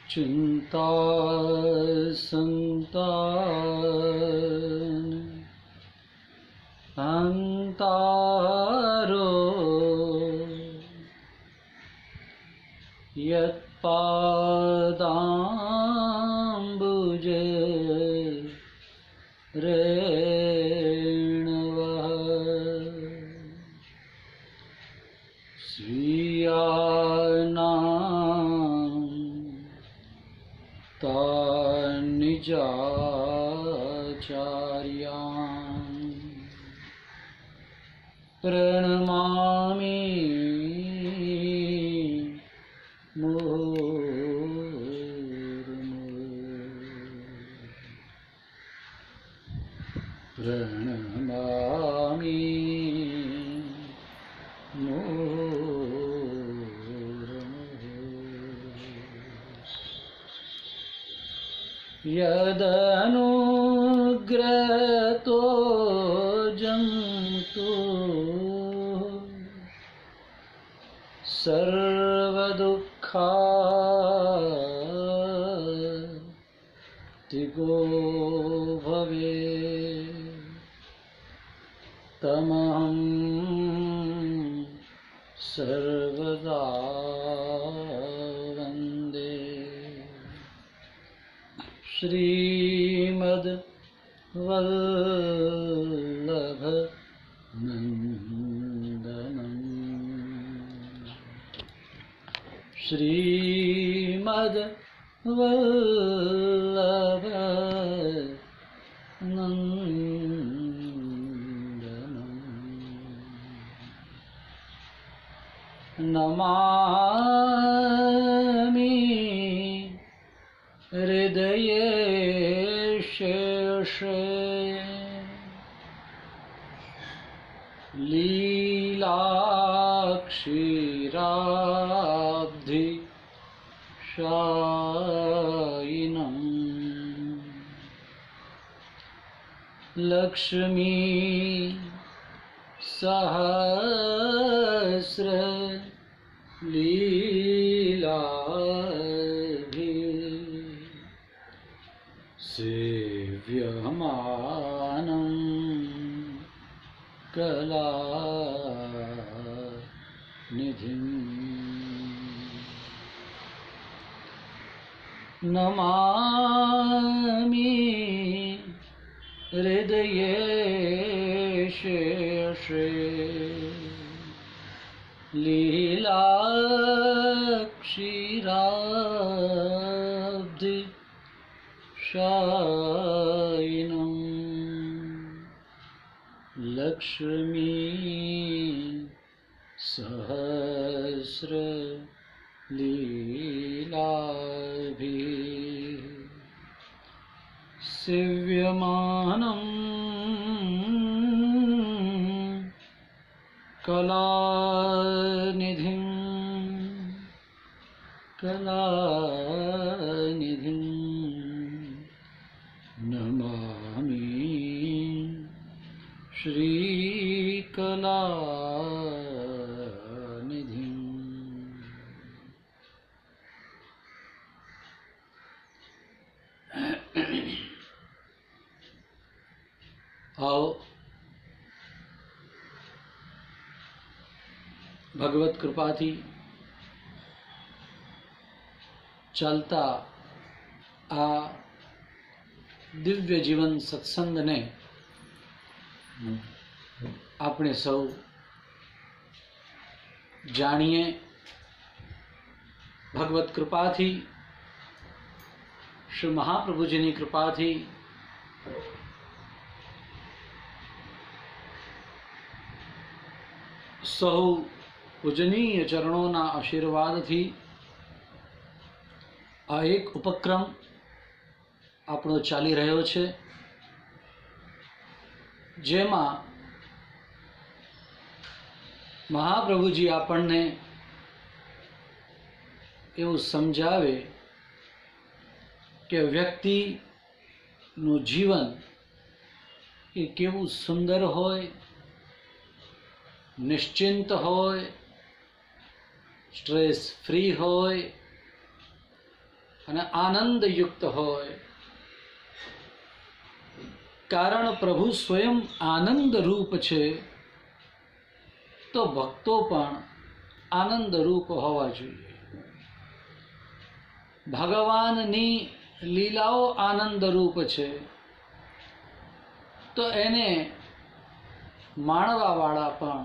चिंता संतान हंतारो यत्पादाम्बुजे रेणवः स्वीयानां तान्निजाचार्यान् प्रणमामि प्रणमामि यदनुग्रतो जन्तु सर्वदुःखातिगो भवे तमहं सर्वदा वन्दे श्रीमद्वल्लभ नन्दनम् श्रीमद्वल्लभ नमामि हृदये शेषे लीलाक्षीराब्धि शायिनम् लक्ष्मी सहस्र लीलाभिः सेव्यमानं कलानिधिम् नमामि हृदये शेषे लीलाक्षीराब्धि शायिनम् लक्ष्मी सहस्र लीलाभिः सेव्यमानं कलानिधिं नमामि श्रीकलानिधिम्। आओ ભગવત કૃપાથી ચાલતા આ દિવ્ય જીવન સત્સંગને આપણે સૌ જાણીએ. ભગવત કૃપાથી, શ્રી મહાપ્રભુજીની કૃપાથી સૌ પૂજનીય ચરણોના આશીર્વાદથી આ એક ઉપક્રમ આપણો ચાલી રહ્યો છે, જેમાં મહાપ્રભુજી આપણને એવું સમજાવે કે વ્યક્તિનું જીવન એ કેવું સુંદર હોય, નિશ્ચિંત હોય, સ્ટ્રેસ ફ્રી હોય, અને આનંદયુક્ત હોય. કારણ પ્રભુ સ્વયં આનંદ રૂપ છે, તો ભક્તો પણ આનંદ રૂપ હોવા જોઈએ. ભગવાનની લીલાઓ આનંદ રૂપ છે, તો એને માણવાવાળા પણ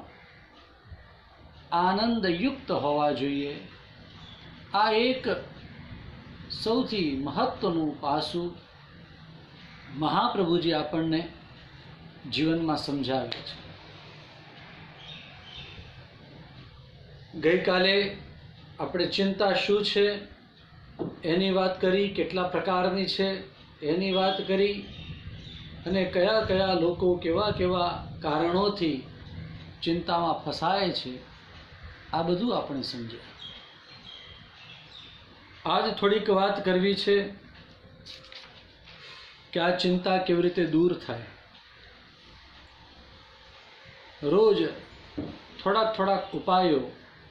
આનંદયુક્ત હોવા જોઈએ. આ એક સૌથી મહત્વનું પાસું મહાપ્રભુજી આપણને જીવનમાં સમજાવે છે. ગઈકાલે આપણે ચિંતા શું છે એની વાત કરી, કેટલા પ્રકારની છે એની વાત કરી, અને કયા કયા લોકો કેવા કેવા કારણોથી ચિંતામાં ફસાય છે, આ બધું આપણે સમજ્યા. આજ થોડીક વાત કરવી છે કે આ ચિંતા કેવી રીતે દૂર થાય. રોજ થોડાક થોડાક ઉપાયો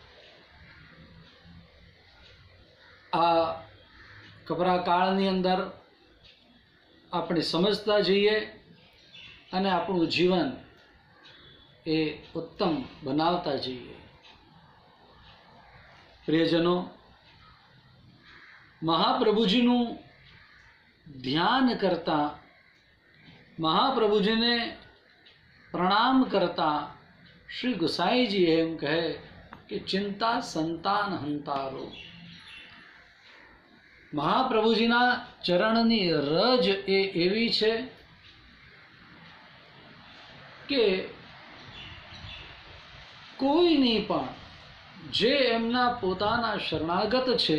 આ કપરા કાળની અંદર આપણે સમજતા જઈએ અને આપણું જીવન એ ઉત્તમ બનાવતા જઈએ. પ્રિયજનો, મહાપ્રભુજીનું ધ્યાન કરતા, મહાપ્રભુજીને પ્રણામ કરતા શ્રી ગુસાઈજી એમ કહે કે ચિંતા સંતાન હંતારો. મહાપ્રભુજીના ચરણની રજ એ એવી છે કે કોઈની પણ જે એમના પોતાના શરણાગત છે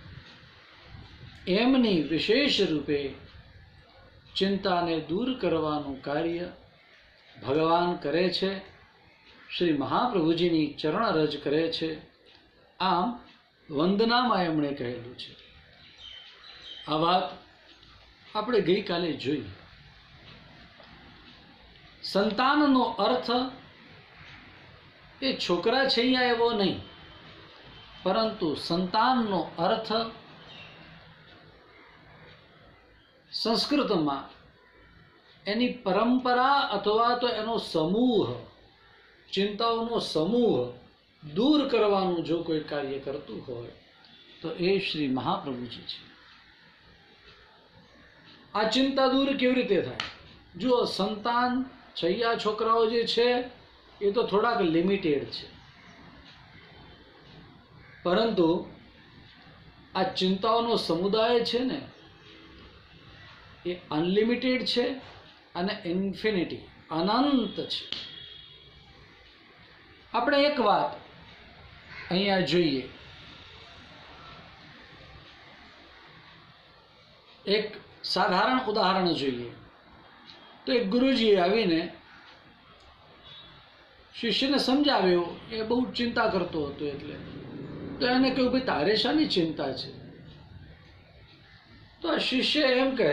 એમની વિશેષ રૂપે ચિંતાને દૂર કરવાનું કાર્ય ભગવાન કરે છે, શ્રી મહાપ્રભુજીની ચરણ રજ કરે છે. આમ વંદનામાં એમણે કહેલું છે. આ વાત આપણે ગઈકાલે જોઈ. સંતાનનો અર્થ એ છોકરા છે અહીંયા એવો નહીં, પરંતુ સંતાનનો અર્થ સંસ્કૃતમાં એની પરંપરા અથવા તો એનો સમૂહ, ચિંતાઓનો સમૂહ દૂર કરવાનું જો કોઈ કાર્ય કરતું હોય તો એ શ્રી મહાપ્રભુજી છે. આ ચિંતા દૂર કેવી રીતે થાય? જો સંતાન છૈયા છોકરાઓ જે છે એ તો થોડાક લિમિટેડ છે, પરંતુ આ ચિંતાઓનો સમુદાય છે ને એ અનલિમિટેડ છે અને ઇન્ફિનિટી અનંત છે. આપણે એક વાત અહીંયા જોઈએ. એક સાધારણ ઉદાહરણ જોઈએ તો એક ગુરુજીએ આવીને શિષ્યને સમજાવ્યો, એ બહુ ચિંતા કરતો હતો. એટલે તો એને કહ્યું, ભાઈ તારે શાની ચિંતા છે? તો આ શિષ્ય એમ કહે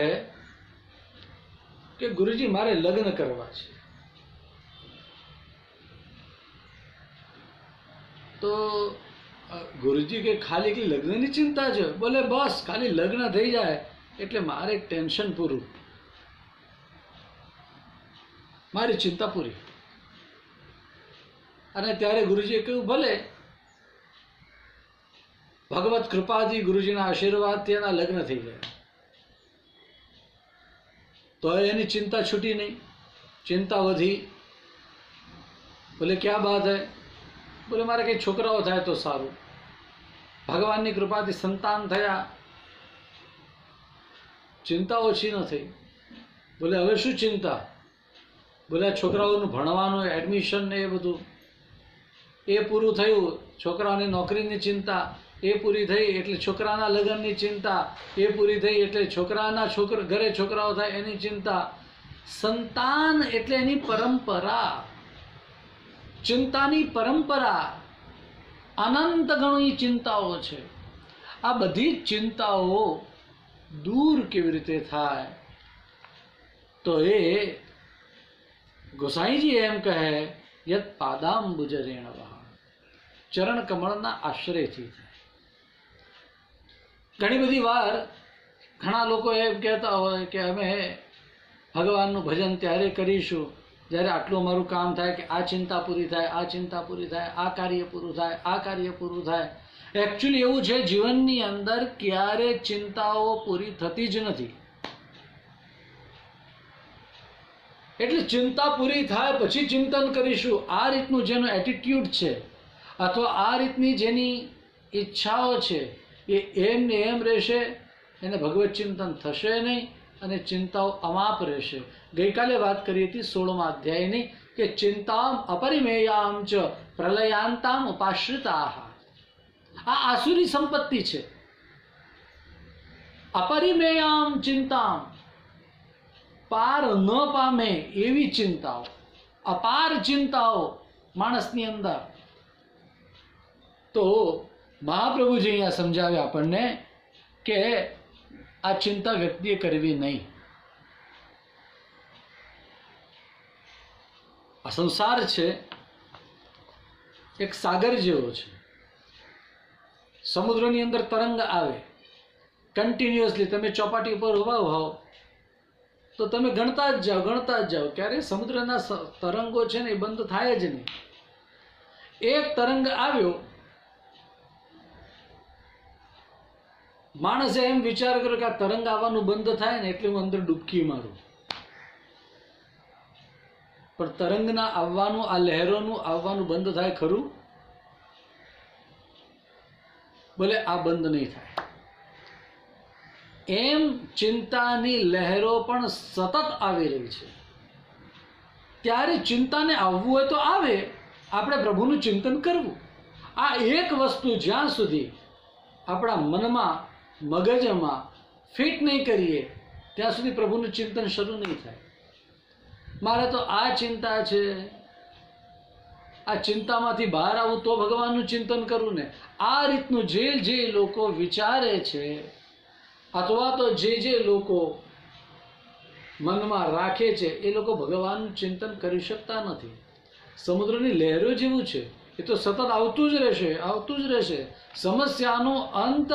કે ગુરુજી મારે લગ્ન કરવા છે. તો ગુરુજી કે ખાલી કે લગ્નની ચિંતા છે? બોલે બસ ખાલી લગ્ન થઈ જાય એટલે મારે ટેન્શન પૂરું, મારી ચિંતા પૂરી. અને ત્યારે ગુરુજીએ કહ્યું, ભલે ભગવત કૃપાથી ગુરુજીના આશીર્વાદથી એના લગ્ન થઈ ગયા, તો એની ચિંતા છૂટી નહીં, ચિંતા વધી. બોલે ક્યાં બાત હૈ? બોલે મારે કંઈ છોકરાઓ થાય તો સારું. ભગવાનની કૃપાથી સંતાન થયા, ચિંતા ઓછી ન થઈ. બોલે હવે શું ચિંતા? બોલે છોકરાઓનું ભણવાનું એડમિશન ને એ બધું એ પૂરું થયું, છોકરાઓની નોકરીની ચિંતા એ પૂરી થઈ એટલે છોકરાના લગ્નની ચિંતા એ પૂરી થઈ એટલે છોકરાના ઘરે છોકરાઓ થાય એની ચિંતા. સંતાન એટલે એની પરંપરા, ચિંતાની પરંપરા, અનંત ગણી ચિંતાઓ છે. આ બધી જ ચિંતાઓ દૂર કેવી રીતે થાય? તો એ ગોસાઈજી એમ કહે, યત પાદાંબુજરેણ વહા, ચરણ કમળના આશ્રયથી થાય. ઘણી બધી વાર ઘણા લોકો એમ કહેતા હોય કે અમે ભગવાનનું ભજન ત્યારે કરીશું જ્યારે આટલું અમારું કામ થાય કે આ ચિંતા પૂરી થાય, આ ચિંતા પૂરી થાય, આ કાર્ય પૂરું થાય, આ કાર્ય પૂરું થાય. એકચ્યુઅલી એવું છે, જીવનની અંદર ક્યારે ચિંતાઓ પૂરી થતી જ નથી. એટલે ચિંતા પૂરી થાય પછી ચિંતન કરીશું, આ રીતનું જેનો એટીટ્યુડ છે અથવા આ રીતની જેની ઈચ્છાઓ છે એ એમ ને એમ રહેશે, એને ભગવત ચિંતન થશે નહીં અને ચિંતાઓ અમાપ રહેશે. ગઈકાલે વાત કરી હતી 16મા અધ્યાયની કે ચિંતામ અપરિમેયામ ચ પ્રલયાંતામ ઉપાશ્રિતાઃ. આ આસુરી સંપત્તિ છે. અપરિમેયામ ચિંતામ, પાર ન પામે એવી ચિંતાઓ, અપાર ચિંતાઓ માણસની અંદર. તો મહાપ્રભુજી અહીંયા સમજાવે આપણને કે આ ચિંતા વ્યક્તિએ કરવી નહીં. આ સંસાર છે એક સાગર જેવો છે. સમુદ્રની અંદર તરંગ આવે કન્ટિન્યુઅસલી, તમે ચોપાટી ઉપર ઊભા હોવ તો તમે ગણતા જ જાઓ ક્યારે સમુદ્રના તરંગો છે ને એ બંધ થાય જ નહીં. એક તરંગ આવ્યો, માણસે એમ વિચાર કર્યો કે આ તરંગ આવવાનું બંધ થાય ને એટલે હું અંદર ડૂબકી મારું. પણ તરંગના આવવાનું, આ લહેરોનું આવવાનું બંધ થાય ખરું? બોલે આ બંધ નહીં થાય. એમ ચિંતાની લહેરો પણ સતત આવી રહી છે. ત્યારે ચિંતાને આવવું હોય તો આવે, આપણે પ્રભુનું ચિંતન કરવું. આ એક વસ્તુ જ્યાં સુધી આપણા મનમાં, મગજમાં ફિટ નહીં કરીએ ત્યાં સુધી પ્રભુનું ચિંતન શરૂ નહીં થાય. મારે તો આ ચિંતા છે, આ ચિંતામાંથી બહાર આવું તો ભગવાનનું ચિંતન કરવું ને. આ રીતનું જે લોકો વિચારે છે અથવા તો જે લોકો મનમાં રાખે છે એ લોકો ભગવાનનું ચિંતન કરી શકતા નથી. સમુદ્રની લહેરો જેવું છે, એ તો સતત આવતું જ રહેશે, આવતું જ રહેશે. સમસ્યાનો અંત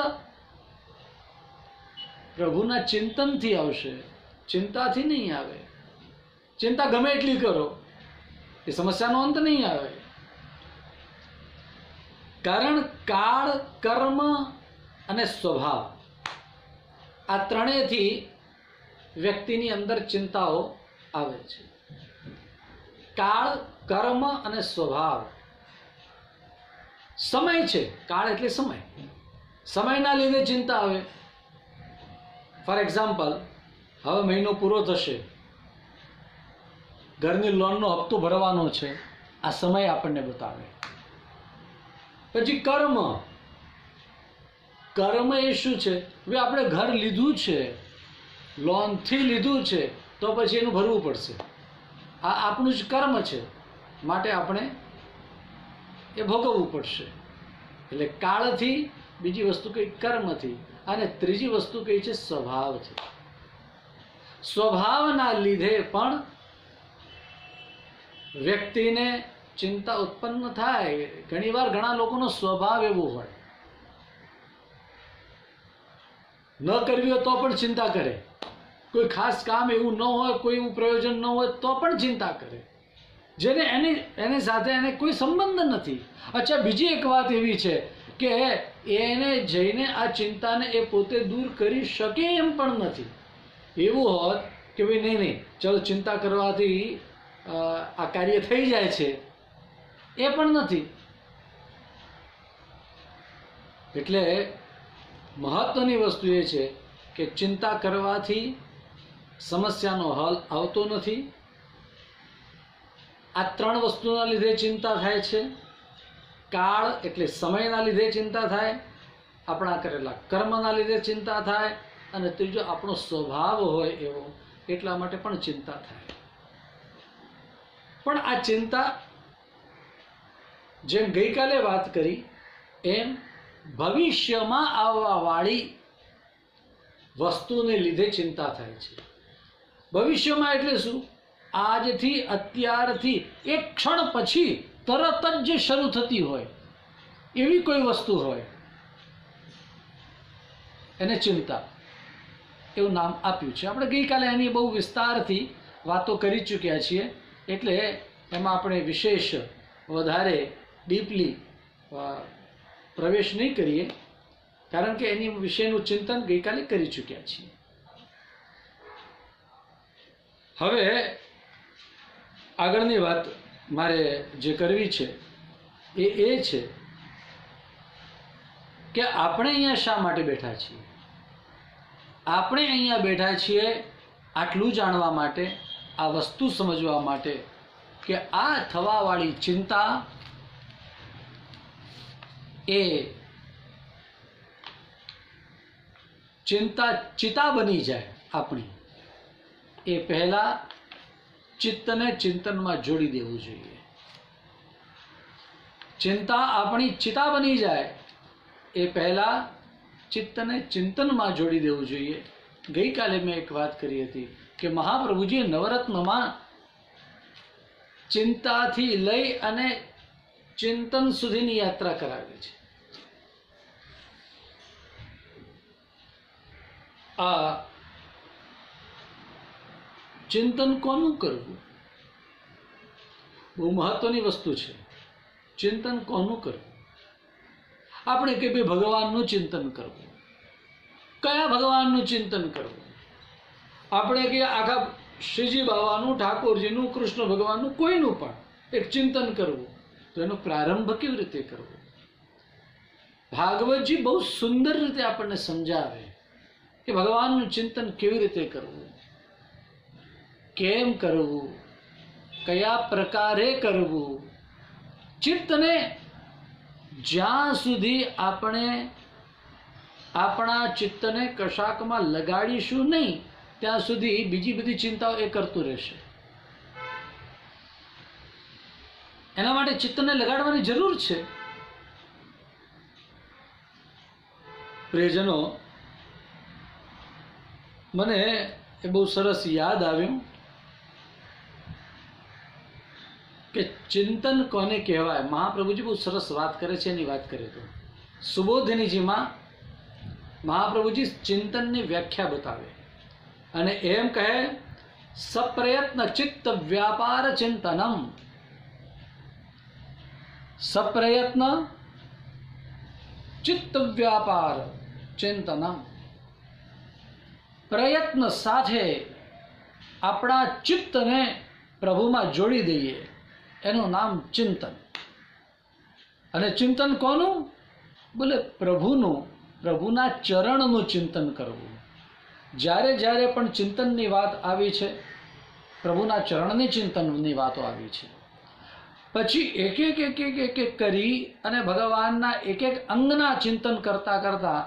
પ્રભુના ચિંતનથી આવશે, ચિંતાથી નહીં આવે. ચિંતા ગમે એટલી કરો એ સમસ્યાનો અંત નહીં આવે. કારણ કાળ, કર્મ અને સ્વભાવ, આ ત્રણેયથી વ્યક્તિની અંદર ચિંતાઓ આવે છે. કાળ, કર્મ અને સ્વભાવ. સમય છે, કાળ એટલે સમય, સમયના લીધે ચિંતા આવે. ફોર એક્ઝામ્પલ, હવે મહિનો પૂરો થશે, ઘરની લોનનો હપ્તો ભરવાનો છે, આ સમય આપણને બતાવે. પછી કર્મ. કર્મ એ શું છે? હવે આપણે ઘર લીધું છે, લોનથી લીધું છે, તો પછી એનું ભરવું પડશે. આ આપણું જ કર્મ છે, માટે આપણે એ ભોગવવું પડશે. એટલે કાળથી, બીજી વસ્તુ કઈ કર્મથી, અને ત્રીજી વસ્તુ કઈ છે સ્વભાવથી. સ્વભાવના લીધે પણ વ્યક્તિને ચિંતા ઉત્પન્ન થાય. ઘણીવાર ઘણા લોકોનો સ્વભાવ એવો હોય, ન કરવી હોય તો પણ ચિંતા કરે. કોઈ ખાસ કામ એવું ન હોય, કોઈ એવું પ્રયોજન ન હોય તો પણ ચિંતા કરે, જેને એની સાથે એને કોઈ સંબંધ નથી. અચ્છા, બીજી એક વાત એવી છે કે એને જઈને આ ચિંતાને એ પોતે દૂર કરી શકે એમ પણ નથી. એવું હોત કે ભાઈ નહીં, ચલો ચિંતા કરવાથી આ કાર્ય થઈ જાય છે, એ પણ નથી. એટલે મહત્વની વસ્તુ એ છે કે ચિંતા કરવાથી સમસ્યાનો હલ આવતો નથી. આ ત્રણ વસ્તુના લીધે ચિંતા થાય છે. કાળ એટલે સમયના લીધે ચિંતા થાય, આપણા કરેલા કર્મના લીધે ચિંતા થાય, અને ત્રીજો આપણો સ્વભાવ હોય એવો, એટલા માટે પણ ચિંતા થાય. પણ આ ચિંતા, જેમ ગઈકાલે વાત કરી એમ, ભવિષ્યમાં આવવાવાળી વસ્તુને લીધે ચિંતા થાય છે. ભવિષ્યમાં એટલે શું? આજથી, અત્યારથી, એક ક્ષણ પછી તરત જ જે શરૂ થતી હોય એવી કોઈ વસ્તુ હોય એને ચિંતા એવું નામ આપ્યું છે. આપણે ગઈકાલે એની બહુ વિસ્તારથી વાતો કરી ચૂક્યા છીએ, એટલે એમાં આપણે વિશેષ વધારે ડીપલી પ્રવેશ નહીં કરીએ, કારણ કે એની વિશેનું ચિંતન ગઈકાલે કરી ચૂક્યા છીએ. હવે આગળની વાત મારે જે કરવી છે એ છે કે આપણે અહીંયા શા માટે બેઠા છીએ. આપણે અહીંયા બેઠા છીએ આટલું જાણવા માટે, આ વસ્તુ સમજવા માટે કે આ થવાવાળી ચિંતા એ ચિંતા ચિતા બની જાય આપણી, એ પહેલા ચિત્તને ચિંતનમાં જોડી દેવું જોઈએ. ચિંતા આપણી ચિતા બની જાય એ પહેલા ચિત્તને ચિંતનમાં જોડી દેવું જોઈએ. ગઈકાલે મેં એક વાત કરી હતી કે મહાપ્રભુજી નવરત્નમાં ચિંતાથી લઈ અને ચિંતન સુધીની યાત્રા કરાવી છે. આ ચિંતન કોનું કરવું બહુ મહત્વની વસ્તુ છે. ચિંતન કોનું કરવું? આપણે કે ભાઈ ભગવાનનું ચિંતન કરવું. કયા ભગવાનનું ચિંતન કરવું? આપણે કે આખા શ્રીજી બાબાનું, ઠાકોરજીનું, કૃષ્ણ ભગવાનનું, કોઈનું પણ એક ચિંતન કરવું. તો એનો પ્રારંભ કેવી રીતે કરવો? ભાગવતજી બહુ સુંદર રીતે આપણને સમજાવે કે ભગવાનનું ચિંતન કેવી રીતે કરવું, કેમ કરવું, કયા પ્રકારે કરવું. ચિત્તને જ્યાં સુધી આપણે આપણા ચિત્તને કશાકમાં લગાડીશું નહીં, ત્યાં સુધી બીજી બધી ચિંતાઓ એ કરતું રહેશે. એના માટે ચિત્તને લગાડવાની જરૂર છે. પ્રિયજનો, મને એ બહુ સરસ યાદ આવ્યું કે ચિંતન કોને કહેવાય. મહાપ્રભુજી બહુ સરસ વાત કરે છે. એની વાત કરે તો સુબોધિનીજીમાં મહાપ્રભુજી ચિંતનની વ્યાખ્યા બતાવે અને એમ કહે, સપ્રયત્ન ચિત્ત વ્યાપાર ચિંતનમ. સપ્રયત્ન ચિત્ત વ્યાપાર ચિંતનમ. પ્રયત્ન સાથે આપણા ચિત્તને પ્રભુમાં જોડી દઈએ, એનું નામ ચિંતન. અને ચિંતન કોનું? બોલે પ્રભુનું, પ્રભુના ચરણનું ચિંતન કરવું. જ્યારે જ્યારે પણ ચિંતનની વાત આવી છે, પ્રભુના ચરણની ચિંતનની વાતો આવી છે. પછી એક એક એક એક એક એક કરી અને ભગવાનના એક એક અંગના ચિંતન કરતા કરતા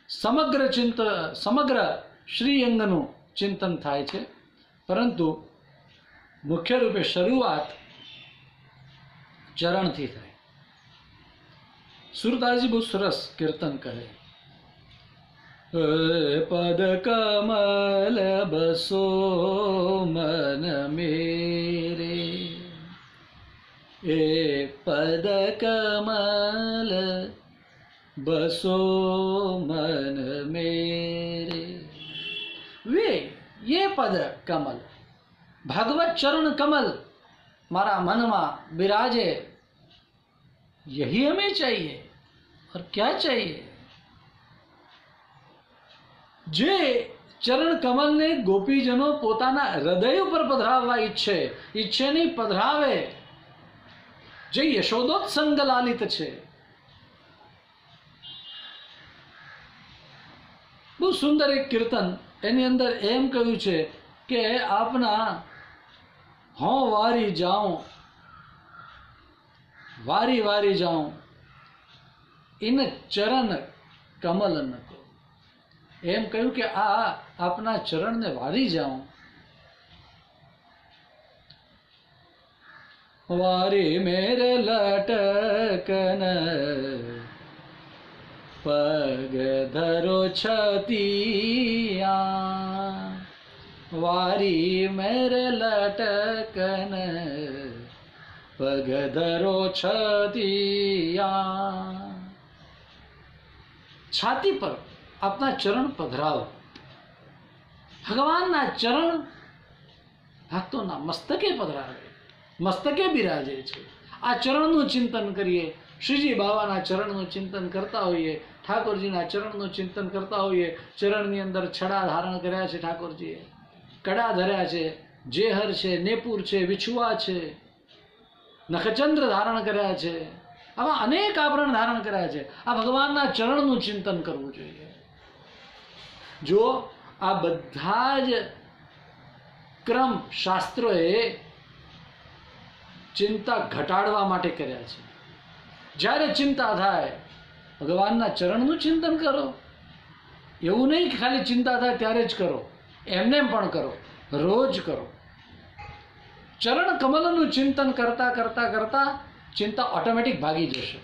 સમગ્ર શ્રી અંગનું ચિંતન થાય છે. પરંતુ મુખ્ય રૂપે શરૂઆત ચરણથી થાય. સુરદાસજી બહુ સરસ કીર્તન કરે, પદ કમલ બસો મન મેરે, એ પદ કમલ બસો મન મેરે. वे ये पद कमल, भगवत चरण कमल मारा मनमा विराजे. यही हमें चाहिए. और क्या चाहिए? જે ચરણ કમલને ગોપીજનો પોતાના હૃદય ઉપર પધરાવવા ઈચ્છે નહીં પધરાવે, જે યશોદોત્સંગ લાલિત છે. બહુ સુંદર એક કીર્તન, એની અંદર એમ કહ્યું છે કે આપના હોં વારી જાઉં, વારી વારી જાઉં, ઇન ચરણ કમલ ન કો. એમ કહ્યું કે આ આપના ચરણને વારી જાઉં. વારી મેરે લટકન પગ ધરો છતિયા, વારી મેરે લટકન પગ ધરો છતિયા. છાતી પર આપના ચરણ પધરાવો. ભગવાનના ચરણ ભક્તોના મસ્તકે પધરાવે, મસ્તકે બિરાજે છે. આ ચરણનું ચિંતન કરીએ. શ્રીજી બાવાના ચરણનું ચિંતન કરતા હોઈએ, ઠાકોરજીના ચરણનું ચિંતન કરતા હોઈએ. ચરણની અંદર છડા ધારણ કર્યા છે ઠાકોરજીએ, કડા ધર્યા છે, જેહર છે, નેપુર છે, વિછુઆ છે, નખચંદ્ર ધારણ કર્યા છે, આવા અનેક આભરણ ધારણ કર્યા છે. આ ભગવાનના ચરણનું ચિંતન કરવું જોઈએ. જો આ બધા જ ક્રમ શાસ્ત્રોએ ચિંતા ઘટાડવા માટે કર્યા છે. જ્યારે ચિંતા થાય ભગવાનના ચરણનું ચિંતન કરો. એવું નહીં કે ખાલી ચિંતા થાય ત્યારે જ કરો, એમને પણ કરો, રોજ કરો. ચરણ કમલનું ચિંતન કરતા કરતા કરતા ચિંતા ઓટોમેટિક ભાગી જશે.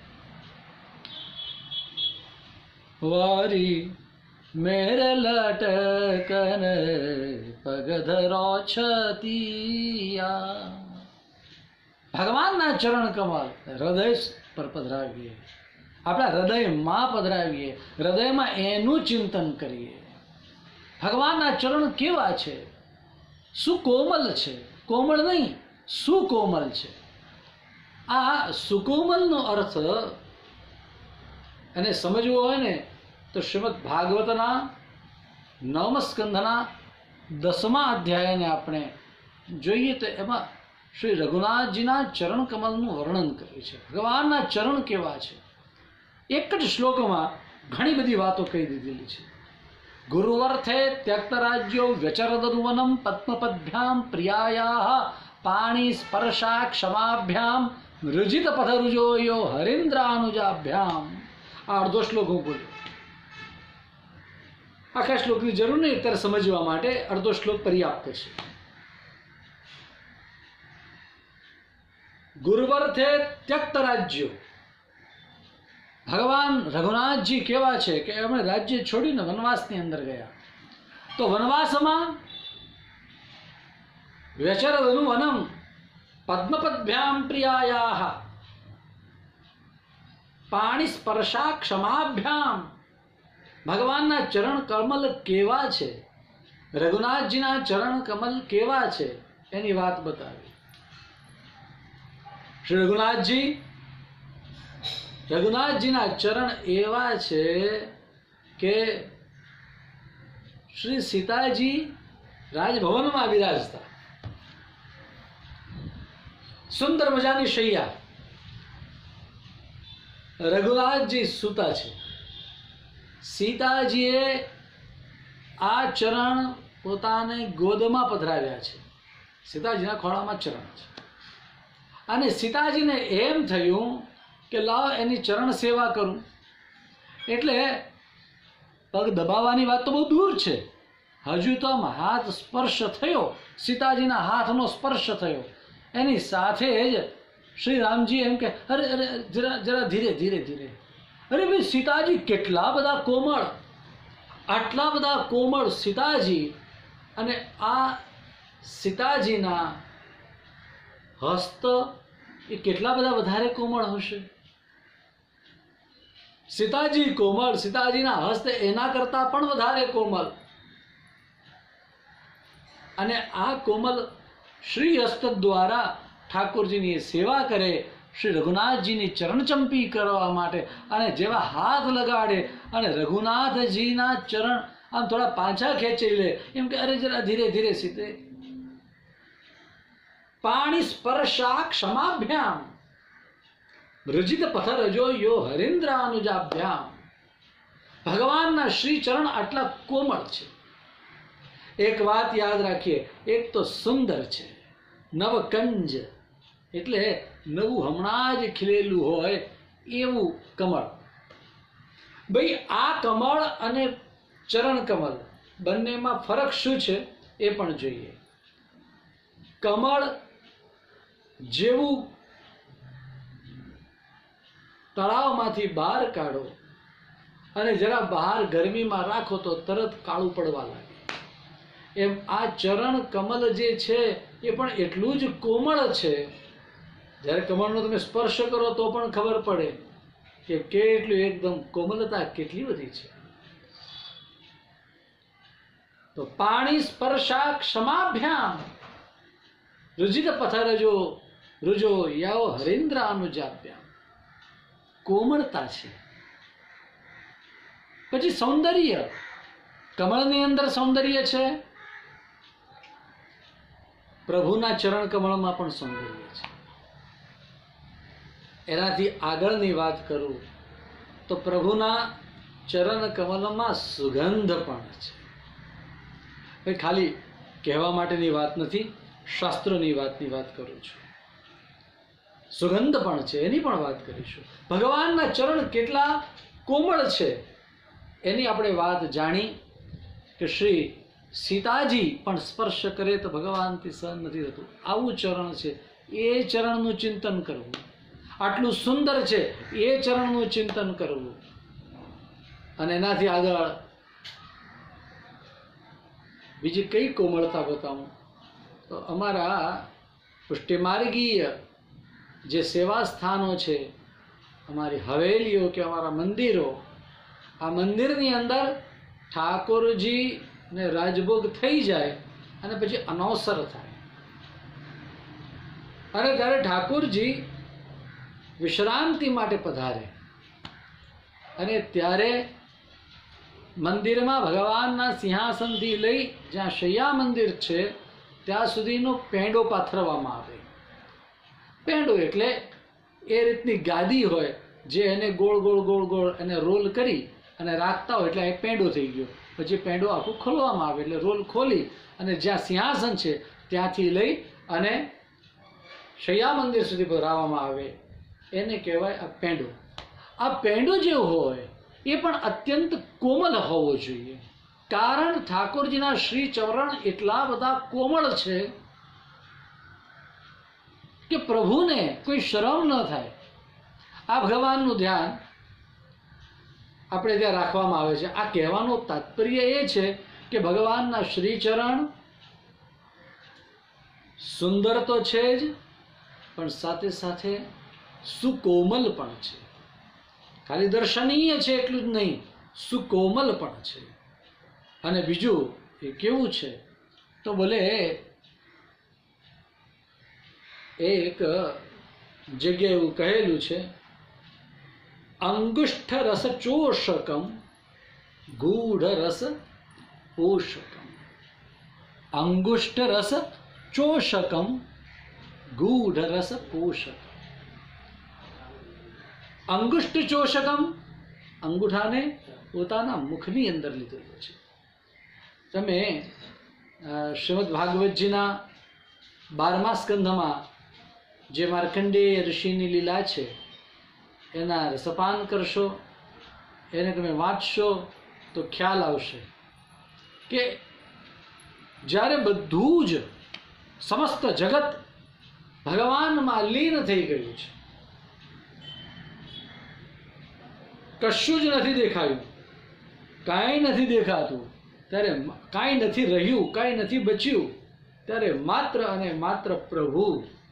વારી મેરે લટકન પગધરો છતિયા. ભગવાનના ચરણ કમલ હૃદય પર પધરાવીએ, આપણા હૃદયમાં પધરાવીએ, હૃદયમાં એનું ચિંતન કરીએ. ભગવાનના ચરણ કેવા છે? સુકોમલ છે, કોમળ નહીં, સુકોમલ છે. આ સુકોમલનો અર્થ અને સમજવો હોય ને તો શ્રીમદ ભાગવતના 9મ સ્કંધના 10મા અધ્યાયને આપણે જોઈએ તો એમાં શ્રી રઘુનાથજીના ચરણ કમલનું વર્ણન કર્યું છે. ભગવાનના ચરણ કેવા છે એક જ શ્લોકમાં ઘણી બધી વાતો કહી દીધેલી છે. ગુરુવર્થે ત્યક્ત રાજ્યો વ્યચરદનુવનમ પદ્મપદ્ભ્યામ પ્રિયાયા પાણી સ્પર્શા ક્ષમાભ્યામ રુજિત પથરુજોયો હરીન્દ્રાનુજાભ્યામ. આ અડધો શ્લોક હું બોલ્યો. આખા શ્લોકની જરૂર નહીં, અત્યારે સમજવા માટે અડધો શ્લોક પર્યાપ્ત છે. ગુરુવર્થે ત્યક્ત રાજ્યો. ભગવાન રઘુનાથજી કેવા છે કે એમણે રાજ્ય છોડીને વનવાસની અંદર ગયા. તો વનવાસમાં વ્યચરદનું વનમ પદ્મપદ્ભ્યામ પ્રિયાયા પાણી સ્પર્શા ક્ષમાભ્યામ. ભગવાનના ચરણ કમલ કેવા છે, રઘુનાથજીના ચરણ કમલ કેવા છે એની વાત બતાવી. શ્રી રઘુનાથજીના ચરણ એવા છે કે શ્રી સીતાજી રાજભવનમાં વિરાજતા, સુંદર મજાની શૈયા, રઘુનાથજી સૂતા છે. સીતાજીએ આ ચરણ પોતાને ગોદમાં પધરાવ્યા છે. સીતાજીના ખોળામાં ચરણ છે અને સીતાજીને એમ થયું કે લાવ એની ચરણ સેવા કરું. એટલે પગ દબાવવાની વાત તો બહુ દૂર છે, હજુ તો આમ હાથ સ્પર્શ થયો, સીતાજીના હાથનો સ્પર્શ થયો. એની સાથે જ શ્રી રામજી એમ કે અરે અરે જરા જરા ધીરે ધીરે ધીરે. અરે ભાઈ સીતાજી કેટલા બધા કોમળ, આટલા બધા કોમળ સીતાજી, અને આ સીતાજીના હસ્ત એ કેટલા બધા વધારે કોમળ હશે. સીતાજી કોમળ, સીતાજીના હસ્ત એના કરતા પણ વધારે કોમળ. અને આ કોમલ શ્રી હસ્ત દ્વારા ઠાકોરજીની સેવા કરે, શ્રી રઘુનાથજીની ચરણચંપી કરવા માટે. અને જેવા હાથ લગાડે અને રઘુનાથજીના ચરણ આમ થોડા પાછા ખેંચી લે, એમ કે અરે જરા ધીરે ધીરે સીતે. પાણી સ્પર્શા ક્ષમાભ્યામ રુજિત પથરજો યો હરીન્દ્રાનુજાભ્યામ. ભગવાનના શ્રી ચરણ આટલા કોમળ છે. એક વાત યાદ રાખીએ, એક તો સુંદર છે, નવકંજ એટલે નવું હમણાં જ ખીલેલું હોય એવું કમળ. ભાઈ આ કમળ અને ચરણ કમળ બંનેમાં ફરક શું છે એ પણ જોઈએ. કમળ જેવું તળાવમાંથી બહાર કાઢો અને જરા બહાર ગરમીમાં રાખો તો તરત કાળું પડવા લાગે, એમ આ ચરણ કમલ જે છે એ પણ એટલું જ કોમળ છે. જ્યારે કમળનો તમે સ્પર્શ કરો તો પણ ખબર પડે કે કેટલું એકદમ કોમલતા કેટલી બધી છે. तो पाणी स्पर्शा क्षमाभ्याम रुजित पथरજો रुजो याओ हरेन्द्र अनुजाभ्याम. कोमलता છે. પછી સૌંદર્ય, કમળની અંદર સૌંદર્ય છે, પ્રભુના ચરણ કમળમાં પણ સૌંદર્ય છે. એનાથી આગળની વાત કરું તો પ્રભુના ચરણ કમલમાં સુગંધ પણ છે. ભાઈ ખાલી કહેવા માટેની વાત નથી, શાસ્ત્રોની વાતની વાત કરું છું. સુગંધ પણ છે, એની પણ વાત કરીશું. ભગવાનના ચરણ કેટલા કોમળ છે એની આપણે વાત જાણી કે શ્રી સીતાજી પણ સ્પર્શ કરે તો ભગવાનથી સહન નથી થતું. આવું ચરણ છે, એ ચરણનું ચિંતન કરવું. આટલું સુંદર છે, એ ચરણનું ચિંતન કરવું. અને એનાથી આગળ બીજી કઈ કોમળતા બતાવું તો અમારા પુષ્ટિમાર્ગીય જે સેવા સ્થાનો છે, અમારી હવેલીઓ કે અમારા મંદિરો, આ મંદિરની અંદર ઠાકોરજીને રાજભોગ થઈ જાય અને પછી અનવસર થાય અને ત્યારે ઠાકોરજી વિશ્રાંતિ માટે પધારે અને ત્યારે મંદિરમાં ભગવાનના સિંહાસનથી લઈ જ્યાં શૈયા મંદિર છે ત્યાં સુધીનો પેંડો પાથરવામાં આવે. પેંડો એટલે એ રીતની ગાદી હોય જે એને ગોળ ગોળ ગોળ ગોળ એને રોલ કરી અને રાખતા હોય એટલે એ પેંડો થઈ ગયો. પછી પેંડો આખું ખોલવામાં આવે એટલે રોલ ખોલી અને જ્યાં સિંહાસન છે ત્યાંથી લઈ અને શૈયા મંદિર સુધી ભરાવવામાં આવે, એને કહેવાય આ પેંડો. આ પેંડો જે હોય એ પણ અત્યંત કોમલ હોવો જોઈએ, કારણ ઠાકોરજીના શ્રી ચરણ એટલા બધા કોમળ છે કે પ્રભુને કોઈ શરમ ન થાય. આ ભગવાનનું ધ્યાન આપણે ત્યાં રાખવામાં આવે છે. આ કહેવાનું તાત્પર્ય એ છે કે ભગવાનના શ્રીચરણ સુંદર તો છે જ, પણ સાથે સાથે સુકોમલ પણ છે. ખાલી દર્શનીય છે એટલું જ નહીં, સુકોમલ પણ છે. અને બીજું એ કેવું છે તો બોલે એક જગ્યાએ એવું કહેલું છે, અંગુષ્ઠ રસ ચોષકમ ગૂઢ રસ પોષકમ. અંગુષ્ઠ રસ ચોષકમ ગૂઢ રસ પોષકમ. અંગુષ્ઠ ચોષકમ, અંગૂઠાને પોતાના મુખની અંદર લીધેલો છે. તમે શ્રીમદ ભાગવતજીના 12મા સ્કંધમાં જે માર્કંડેય ઋષિની લીલા છે એના રસપાન કરશો, એને તમે વાંચશો તો ખ્યાલ આવશે કે જ્યારે બધું જ સમસ્ત જગત ભગવાનમાં લીન થઈ ગયું છે, કશું જ નથી દેખાયું, કાંઈ નથી દેખાતું, ત્યારે કાંઈ નથી રહ્યું, કાંઈ નથી બચ્યું, ત્યારે માત્ર અને માત્ર પ્રભુ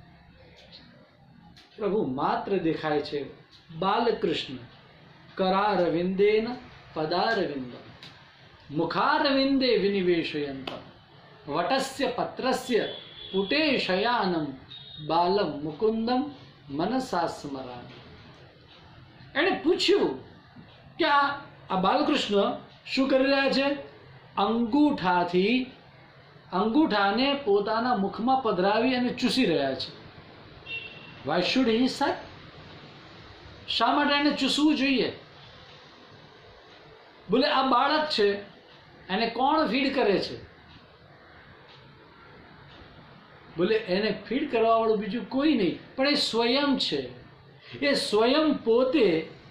માત્ર દેખાય છે. બાલકૃષ્ણ કરારવિંદેન પદારવિંદ મુખારવિંદે વિનિવેશયંત વટસ્ય પત્રસ્ય પુટે શયાનમ બાલમ મુકુંદમ મનસા સ્મરામિ. એણે પૂછ્યું કે આ બાલકૃષ્ણ શું કરી રહ્યા છે? અંગૂઠાને પોતાના મુખમાં પધરાવી અને ચૂસી રહ્યા છે. Why should he sir? શા માટે એને ચૂસવું જોઈએ? બોલે આ બાળક છે, એને કોણ ફીડ કરે છે? બોલે એને ફીડ કરવા વાળું બીજું કોઈ નહીં, પણ એ સ્વયં છે. એ સ્વયં પોતે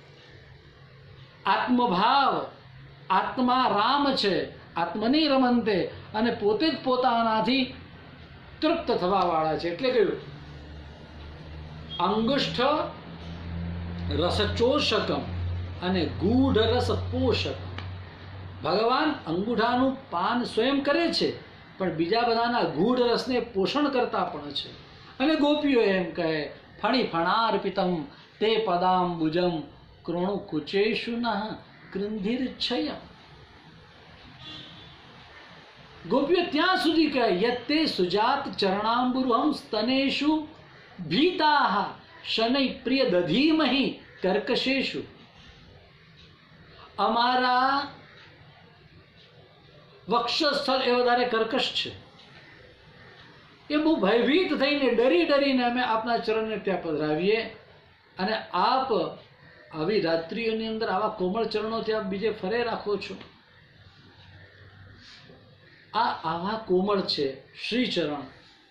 આત્મભાવ, આત્મા રામ છે, આત્મની રમંતે, અને પોતે જ પોતાનાથી તૃપ્ત થવા વાળા છે. એટલે કહ્યું અંગુષ્ઠ રસચોષકમ અને ગૂઢ રસ પોષકમ. ભગવાન અંગૂઠાનું પાન સ્વયં કરે છે, પણ બીજા બધાના ગૂઢ રસને પોષણ કરતા પણ છે. અને ગોપીઓ એમ કહે ફણી ફણાર્પિતમ તે પદાંબુજમ કૃણુ કુચેશુ નઃ કૃંધિર્છયમ. ગોપીઓ ત્યાં સુધી કહે યત્તે સુજાત ચરણાંબુરુહમ સ્તનેષુ ભીતાહ શનૈ પ્રિય દધીમહિ કર્કશેષુ. અમારા વક્ષસ્થળ એ વધારે કર્કશ છે, એ બહુ ભયભીત થઈને ડરી ડરીને અમે આપના ચરણને ત્યાં પધરાવીએ, અને આપ આવી રાત્રિઓની અંદર આવા કોમળ ચરણોથી આપ બીજે ફરે રાખો છો. આ આવા કોમળ છે શ્રી ચરણ.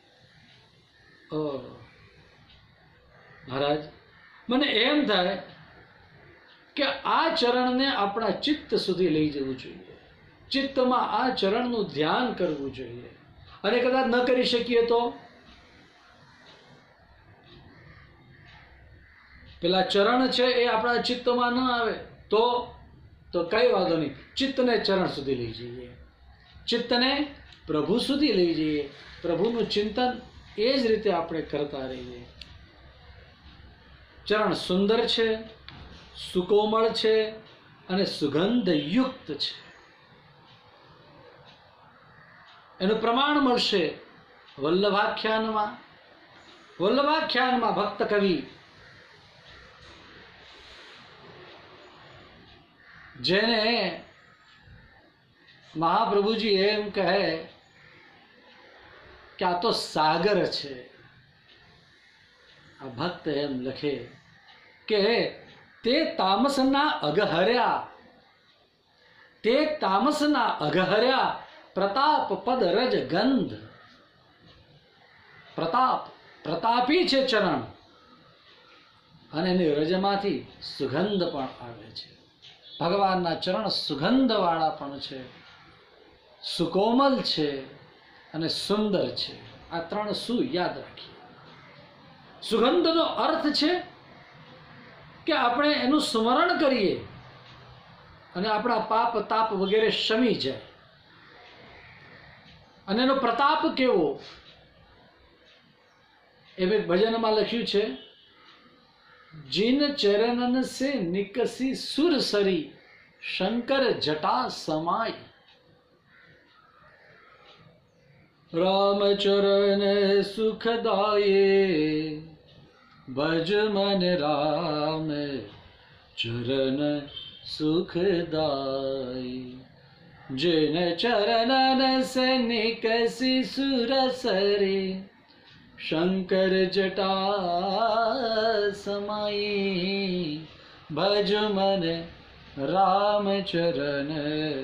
મહારાજ, મને એમ થાય કે આ ચરણને આપણા ચિત્ત સુધી લઈ જવું જોઈએ, ચિત્તમાં આ ચરણનું ધ્યાન કરવું જોઈએ. અને કદાચ ન કરી શકીએ તો પેલા ચરણ છે એ આપણા ચિત્તમાં ન આવે તો કઈ વાંધો નહીં, ચિત્તને ચરણ સુધી લઈ જઈએ, ચિત્તને પ્રભુ સુધી લઈ જઈએ, પ્રભુનું ચિંતન એ જ રીતે આપણે કરતા રહીએ. ચરણ સુંદર છે, સુકોમળ છે અને સુગંધયુક્ત છે. એનું પ્રમાણ મળશે વલ્લભાખ્યાનમાં. વલ્લભાખ્યાનમાં ભક્ત કવિ જેને મહાપ્રભુજી એમ કહે કે આ તો સાગર છે, આ ભક્ત એમ લખે કે તે તામસના અગહર્યા, તે તામસના અગહર્યા પ્રતાપ પદ રજ ગંધ. પ્રતાપ, પ્રતાપી છે ચરણ, અને એની રજમાંથી સુગંધ પણ આવે છે. ભગવાનના ચરણ સુગંધવાળા પણ છે, સુકોમલ છે અને સુંદર છે. આ ત્રણ શું યાદ રાખીએ. સુગંધનો અર્થ છે કે આપણે એનું સ્મરણ કરીએ અને આપણા પાપ તાપ વગેરે શમી જાય. અને એનો પ્રતાપ કેવો, એમ એક ભજનમાં લખ્યું છે, जिन चरणन से निकसी सुरसरी शंकर जटा समाई. राम चरण सुखदाये भज मन राम चरण सुखदाई. जिन चरणन से निकसी सुरसरी शंकर जटा समाई. भज मन राम चरण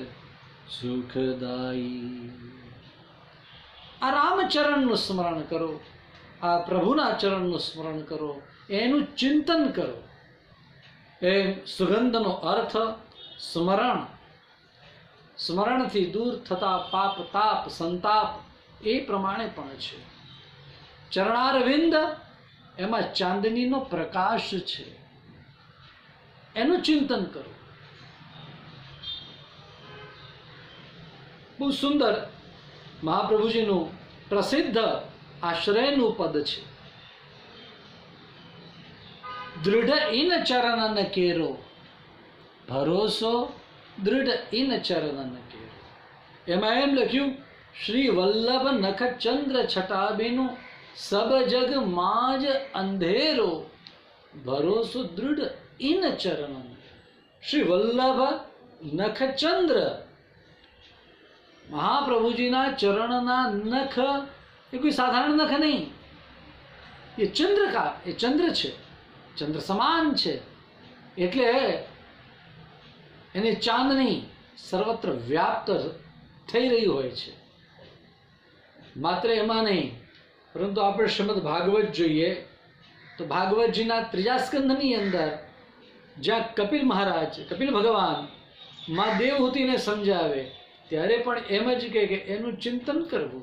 सुखदाई. આ રામચરણનું સ્મરણ કરો, આ પ્રભુના ચરણનું સ્મરણ કરો, એનું ચિંતન કરો. એ સુગંધનો અર્થ સ્મરણ, સ્મરણથી દૂર થતા પાપ તાપ સંતાપ એ પ્રમાણે પણ છે. ચરણારવિંદ એમાં ચાંદનીનો પ્રકાશ છે, એનું ચિંતન કરો. બહુ સુંદર મહાપ્રભુજીનું પ્રસિદ્ધ આશ્રયનું પદ છે. દૃઢ ઇન ચરણન કેરો, ભરોસો દૃઢ ઇન ચરણન કેરો. એમાં એમ લખ્યું, શ્રી વલ્લભ નખચંદ્ર છટાબીનું સબ જગ માજ અંધેરો, ભરોસો દૃઢ ઇન ચરણન. શ્રી વલ્લભ નખચંદ્ર, મહાપ્રભુજીના ચરણના નખ એ કોઈ સાધારણ નખ નહીં, એ ચંદ્રકા, એ ચંદ્ર છે, ચંદ્ર સમાન છે. એટલે એની ચાંદની સર્વત્ર વ્યાપ્ત થઈ રહી હોય છે. માત્ર એમાં નહીં, પરંતુ આપણે શ્રીમદ ભાગવત જોઈએ તો ભાગવતજીના ત્રીજા સ્કંધની અંદર જ્યાં કપિલ મહારાજ, કપિલ ભગવાન માં દેવહૂતિને સમજાવે ત્યારે પણ એમ જ કહે કે એનું ચિંતન કરવું.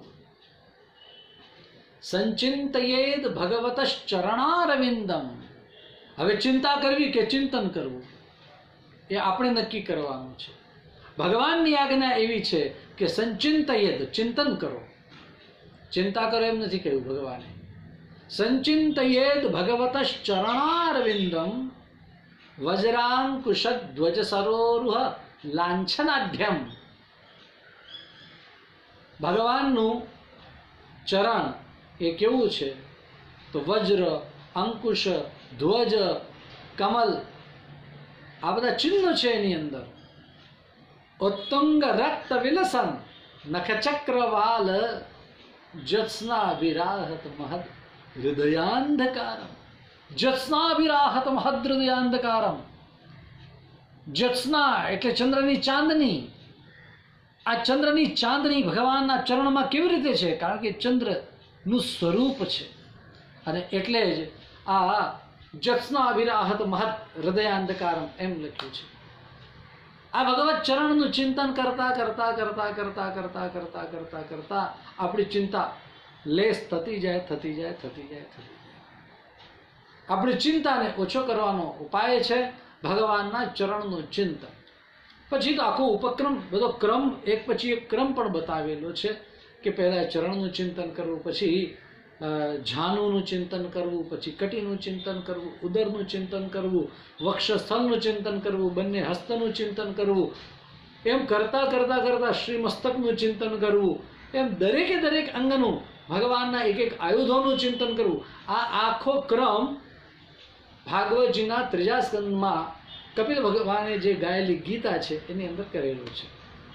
સંચિંતયેદ ભગવત ચરણારવિંદમ. હવે ચિંતા કરવી કે ચિંતન કરવું એ આપણે નક્કી કરવાનું છે. ભગવાનની આજ્ઞા એવી છે કે સંચિંતયેદ, ચિંતન કરો. ચિંતા કરો એમ નથી કહ્યું ભગવાને. સંચિંતયેદ ભગવત ચરણારવિંદમ વજ્રાંકુશ ધ્વજ સરોરુહ લાંછનાઢ્યમ. ભગવાનનું ચરણ એ કેવું છે? તો વજ્ર, અંકુશ, ધ્વજ, કમલ, આ બધા ચિહ્નો છે એની અંદર. ઉત્તુંગ રક્ત વિલસન નખચક્રવાલ જ્યોત્સ્નાભિરાહત મહદ હૃદયાંધકારમ. જ્યોત્સ્નાભિરાહત મહદ હૃદયાંધકારમ. જ્યોત્સ્ના એટલે ચંદ્રની ચાંદની. આ ચંદ્રની ચાંદની ભગવાનના ચરણમાં કેવી રીતે છે? કારણ કે ચંદ્રનું સ્વરૂપ છે, અને એટલે જ આ જ્યોત્સ્નાભિરાહત મહદ હૃદયાંધકારમ એમ લખ્યું છે. આ ભગવત ચરણનું ચિંતન કરતા કરતા કરતા કરતા કરતા કરતા કરતા કરતા આપણી ચિંતા લેસ થતી જાય, થતી જાય, થતી જાય, થતી જાય. આપણી ચિંતાને ઓછો કરવાનો ઉપાય છે ભગવાનના ચરણનું ચિંતન. પછી તો આખો ઉપક્રમ, બધો ક્રમ, એક પછી એક ક્રમ પણ બતાવેલો છે કે પહેલા ચરણનું ચિંતન કરવું, પછી જાનુનું ચિંતન કરવું, પછી કટીનું ચિંતન કરવું, ઉદરનું ચિંતન કરવું, વક્ષસ્થળનું ચિંતન કરવું, બંને હસ્તનું ચિંતન કરવું, એમ કરતા કરતા કરતા શ્રી મસ્તકનું ચિંતન કરવું, એમ દરેકે દરેક અંગનું, ભગવાનના એક એક આયુધોનું ચિંતન કરવું. આ આખો ક્રમ ભાગવતજીના 3જા સ્કંદમાં કપિલ ભગવાને જે ગાયેલી ગીતા છે એની અંદર કરેલું છે.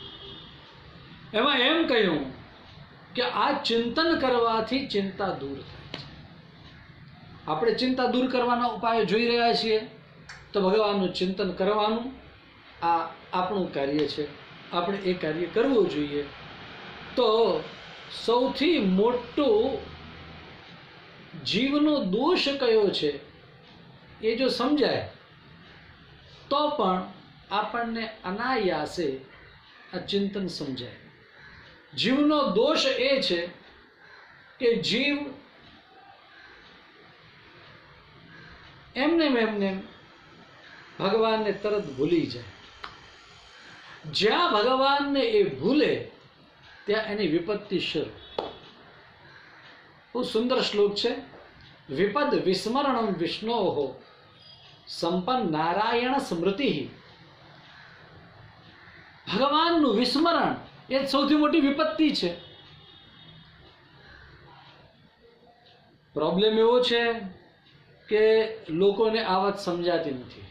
એમાં એમ કહ્યું કે આ ચિંતન કરવાથી ચિંતા દૂર થાય છે. આપણે ચિંતા દૂર કરવાના ઉપાયો જોઈ રહ્યા છીએ, તો ભગવાનનું ચિંતન કરવાનું આ આપણું કાર્ય છે. આપણે એ કાર્ય કરવું જોઈએ. તો સૌથી મોટો જીવનો દોષ કયો છે એ જો સમજાય તો પણ આપણને અનાયાસે આ ચિંતન સમજાય. જીવનો દોષ એ છે કે જીવ એમને ભગવાનને તરત ભૂલી જાય. જ્યાં ભગવાનને એ ભૂલે ત્યાં એની વિપત્તિ શરૂ. બહુ સુંદર શ્લોક છે. વિપદ વિસ્મરણમ વિષ્ણોઃ સંપન્ન નારાયણ સ્મૃતિ. ભગવાનનું વિસ્મરણ એ સૌથી મોટી વિપત્તિ છે. પ્રોબ્લેમ એવો છે કે લોકોને આ વાત સમજાતી નથી.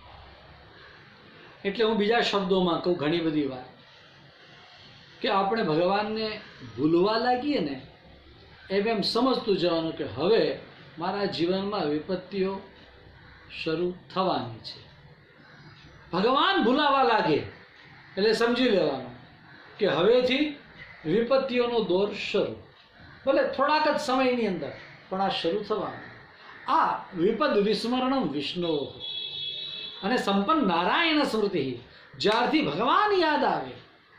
એટલે હું બીજા શબ્દોમાં કહું ઘણી બધી વાર કે આપણે ભગવાનને ભૂલવા લાગીએ ને એમ સમજતું જવાનું કે હવે મારા જીવનમાં વિપત્તિઓ શરૂ થવાની છે. ભગવાન ભૂલાવા લાગે એટલે સમજી લેવાનું કે હવેથી વિપત્તિઓનો દોર શરૂ. ભલે થોડાક જ સમયની અંદર પણ આ શરૂ થવાનું. આ વિપદ વિસ્મરણમ વિષ્ણુ અને સંપન્ન નારાયણ સ્મૃતિ. જ્યારથી ભગવાન યાદ આવે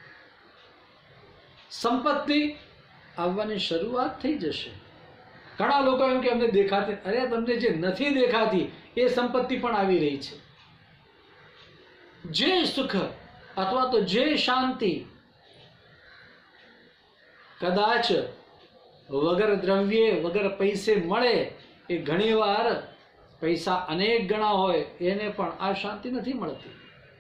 સંપત્તિ આવવાની શરૂઆત થઈ જશે. ઘણા લોકો એમ કે અમને દેખાતી, અરે તમને જે નથી દેખાતી એ સંપત્તિ પણ આવી રહી છે. જે સુખ અથવા તો જે શાંતિ કદાચ વગર દ્રવ્યે વગર પૈસે મળે એ ઘણીવાર પૈસા અનેક ગણા હોય એને પણ આ શાંતિ નથી મળતી.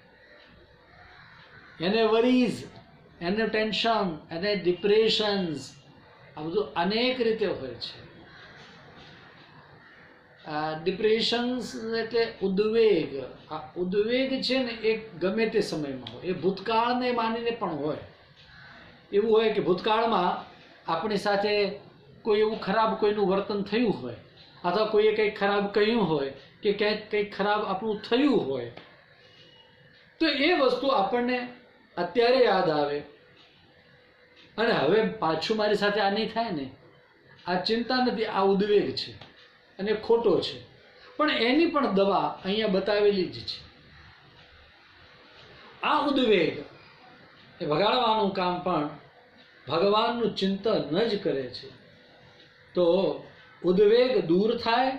એને વરીઝ, એને ટેન્શન, એને ડિપ્રેશન્સ, આ બધું અનેક રીતે હોય છે. ડિપ્રેશન્સ એટલે ઉદ્વેગ. આ ઉદ્વેગ છે ને એ ગમે તે સમયમાં હોય. એ ભૂતકાળને માનીને પણ હોય. એવું હોય કે ભૂતકાળમાં આપણી સાથે કોઈ એવું ખરાબ કોઈનું વર્તન થયું હોય, અથવા કોઈએ કંઈક ખરાબ કહ્યું હોય કે ક્યાંક કંઈક ખરાબ આપણું થયું હોય, તો એ વસ્તુ આપણને અત્યારે યાદ આવે અને હવે પાછું મારી સાથે આ નહીં થાય ને. આ ચિંતા નથી, આ ઉદ્વેગ છે અને ખોટો છે. પણ એની પણ દવા અહીંયા બતાવેલી જ છે. આ ઉદ્વેગ એ ભગાડવાનું કામ પણ ભગવાનનું ચિંતન જ કરે છે. તો ઉદ્વેગ દૂર થાય,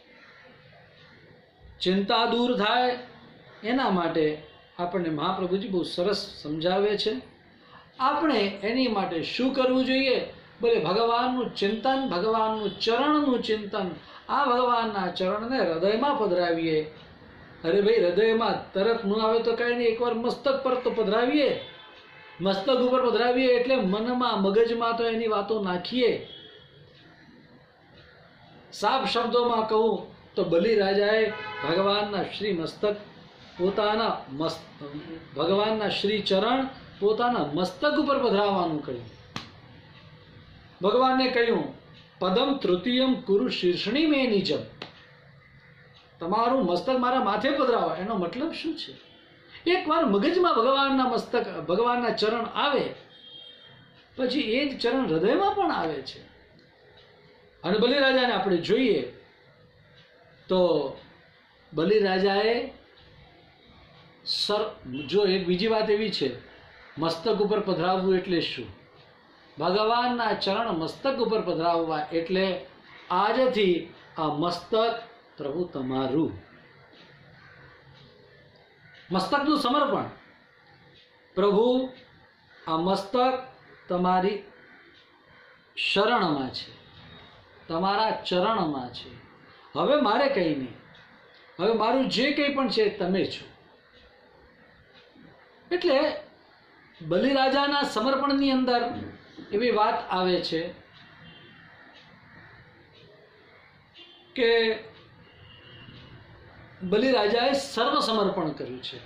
ચિંતા દૂર થાય, એના માટે આપણને મહાપ્રભુજી બહુ સરસ સમજાવે છે. આપણે એની માટે શું કરવું જોઈએ? બોલે ભગવાનનું ચિંતન, ભગવાનનું ચરણનું ચિંતન. આ ભગવાનના ચરણને હૃદયમાં પધરાવીએ. અરે ભાઈ, હૃદયમાં તરત ન આવે તો કાંઈ નહીં, એકવાર મસ્તક પર તો પધરાવીએ. મસ્તક ઉપર પધરાવીએ એટલે મનમાં મગજમાં તો એની વાતો નાખીએ. સાફ શબ્દોમાં કહું તો બલિ રાજાએ ભગવાનના શ્રી મસ્તક ભગવાનના શ્રી ચરણ પોતાના મસ્તક ઉપર પધરાવવાનું કહ્યું. ભગવાનને કહ્યું પદમ તૃતીયમ કુરુ શીર્ષણી મે નીચમ. તમારું મસ્તક મારા માથે પધરાવો. એનો મતલબ શું છે? એકવાર મગજમાં ભગવાનના મસ્તક ભગવાનના ચરણ આવે પછી એ જ ચરણ હૃદયમાં પણ આવે છે. અને બલિરાજાને આપણે જોઈએ તો બલિરાજાએ જો એક બીજી વાત એવી છે, મસ્તક ઉપર પધરાવવું એટલે શું? ભગવાનના ચરણ મસ્તક ઉપર પધરાવવા એટલે આજથી આ મસ્તક પ્રભુ તમારું. મસ્તકનું સમર્પણ. પ્રભુ આ મસ્તક તમારી શરણમાં છે, તમારા ચરણમાં છે. હવે મારે કંઈ નહીં, હવે મારું જે કંઈ પણ છે તમે છો. એટલે બલિરાજાના સમર્પણની અંદર એવી વાત આવે છે કે બલિરાજાએ સર્વ સમર્પણ કર્યું છે,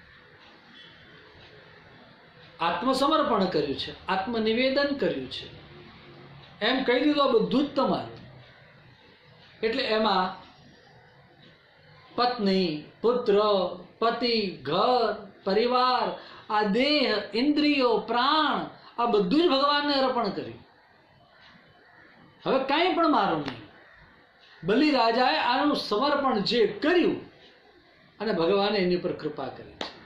આત્મસમર્પણ કર્યું છે, આત્મનિવેદન કર્યું છે. એમ કહી દીધું આ બધું જ તમારું. એટલે એમાં પત્ની, પુત્ર, પતિ, ઘર, પરિવાર, આ દેહ, ઇન્દ્રિયો, પ્રાણ, આ બધું જ ભગવાનને અર્પણ કર્યું. હવે કાંઈ પણ મારું નહીં. બલિરાજાએ આનું સમર્પણ જે કર્યું અને ભગવાને એની પર કૃપા કરી છે.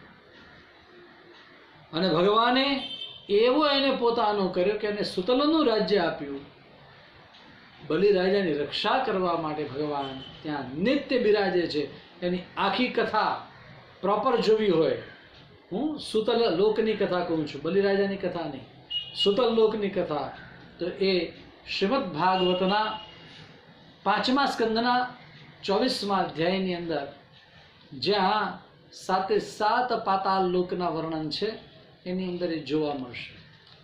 અને ભગવાને એવો એને પોતાનો કર્યો કે એને સુતલનું રાજ્ય આપ્યું. બલિરાજાની રક્ષા કરવા માટે ભગવાન ત્યાં નિત્ય બિરાજે છે. એની આખી કથા પ્રોપર જોવી હોય, હું સુતલ લોકની કથા કહું છું, બલિરાજાની કથા નહીં, સુતલ લોકની કથા. તો એ શ્રીમદ ભાગવતના 5મા સ્કંદના 24મા અધ્યાયની અંદર જ્યાં 7 પાતાળ લોકના વર્ણન છે એની અંદર એ જોવા મળશે.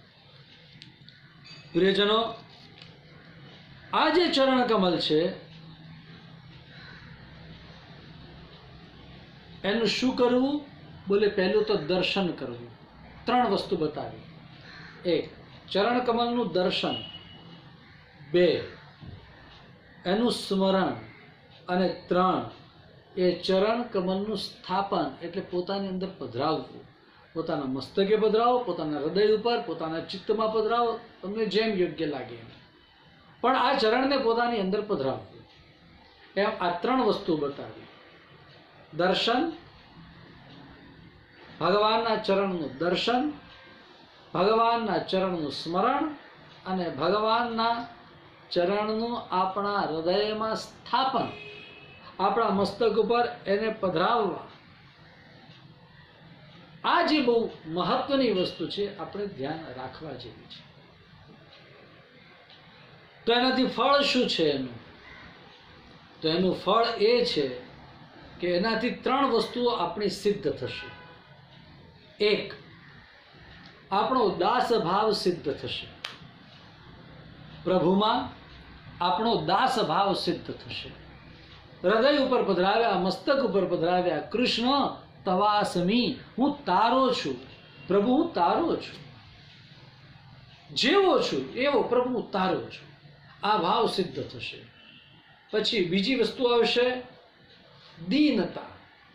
પ્રિયજનો, આ જે ચરણ કમલ છે એનું શું કરવું? બોલે પહેલું તો દર્શન કરવું. 3 વસ્તુ બતાવી. 1 ચરણ કમલનું દર્શન, 2 એનું સ્મરણ, અને 3 એ ચરણ કમલનું સ્થાપન એટલે પોતાની અંદર પધરાવવું. પોતાના મસ્તકે પધરાવો, પોતાના હૃદય ઉપર, પોતાના ચિત્તમાં પધરાવો, તમને જેમ યોગ્ય લાગે એમ. પણ આ ચરણને પોતાની અંદર પધરાવવું. એમ આ 3 વસ્તુ બતાવી. દર્શન, ભગવાનના ચરણનું દર્શન, ભગવાનના ચરણનું સ્મરણ અને ભગવાનના ચરણનું આપણા હૃદયમાં સ્થાપન, આપણા મસ્તક ઉપર એને પધરાવવા. આ જે બહુ મહત્વની વસ્તુ છે, આપણે ધ્યાન રાખવા જેવી છે. તો એનાથી ફળ શું છે એનું? તો એનું ફળ એ છે કે એનાથી 3 વસ્તુઓ આપણી સિદ્ધ થશે. 1 આપણો દાસ ભાવ સિદ્ધ થશે. પ્રભુમાં આપણો દાસ ભાવ સિદ્ધ થશે. હૃદય ઉપર પધરાવ્યા, મસ્તક ઉપર પધરાવ્યા, કૃષ્ણ તવાસમી, હું તારો છું પ્રભુ, હું તારો છું, જેવો છું એવો પ્રભુ હું તારો છું. આ ભાવ સિદ્ધ થશે. પછી બીજી વસ્તુ આવશે દીનતા.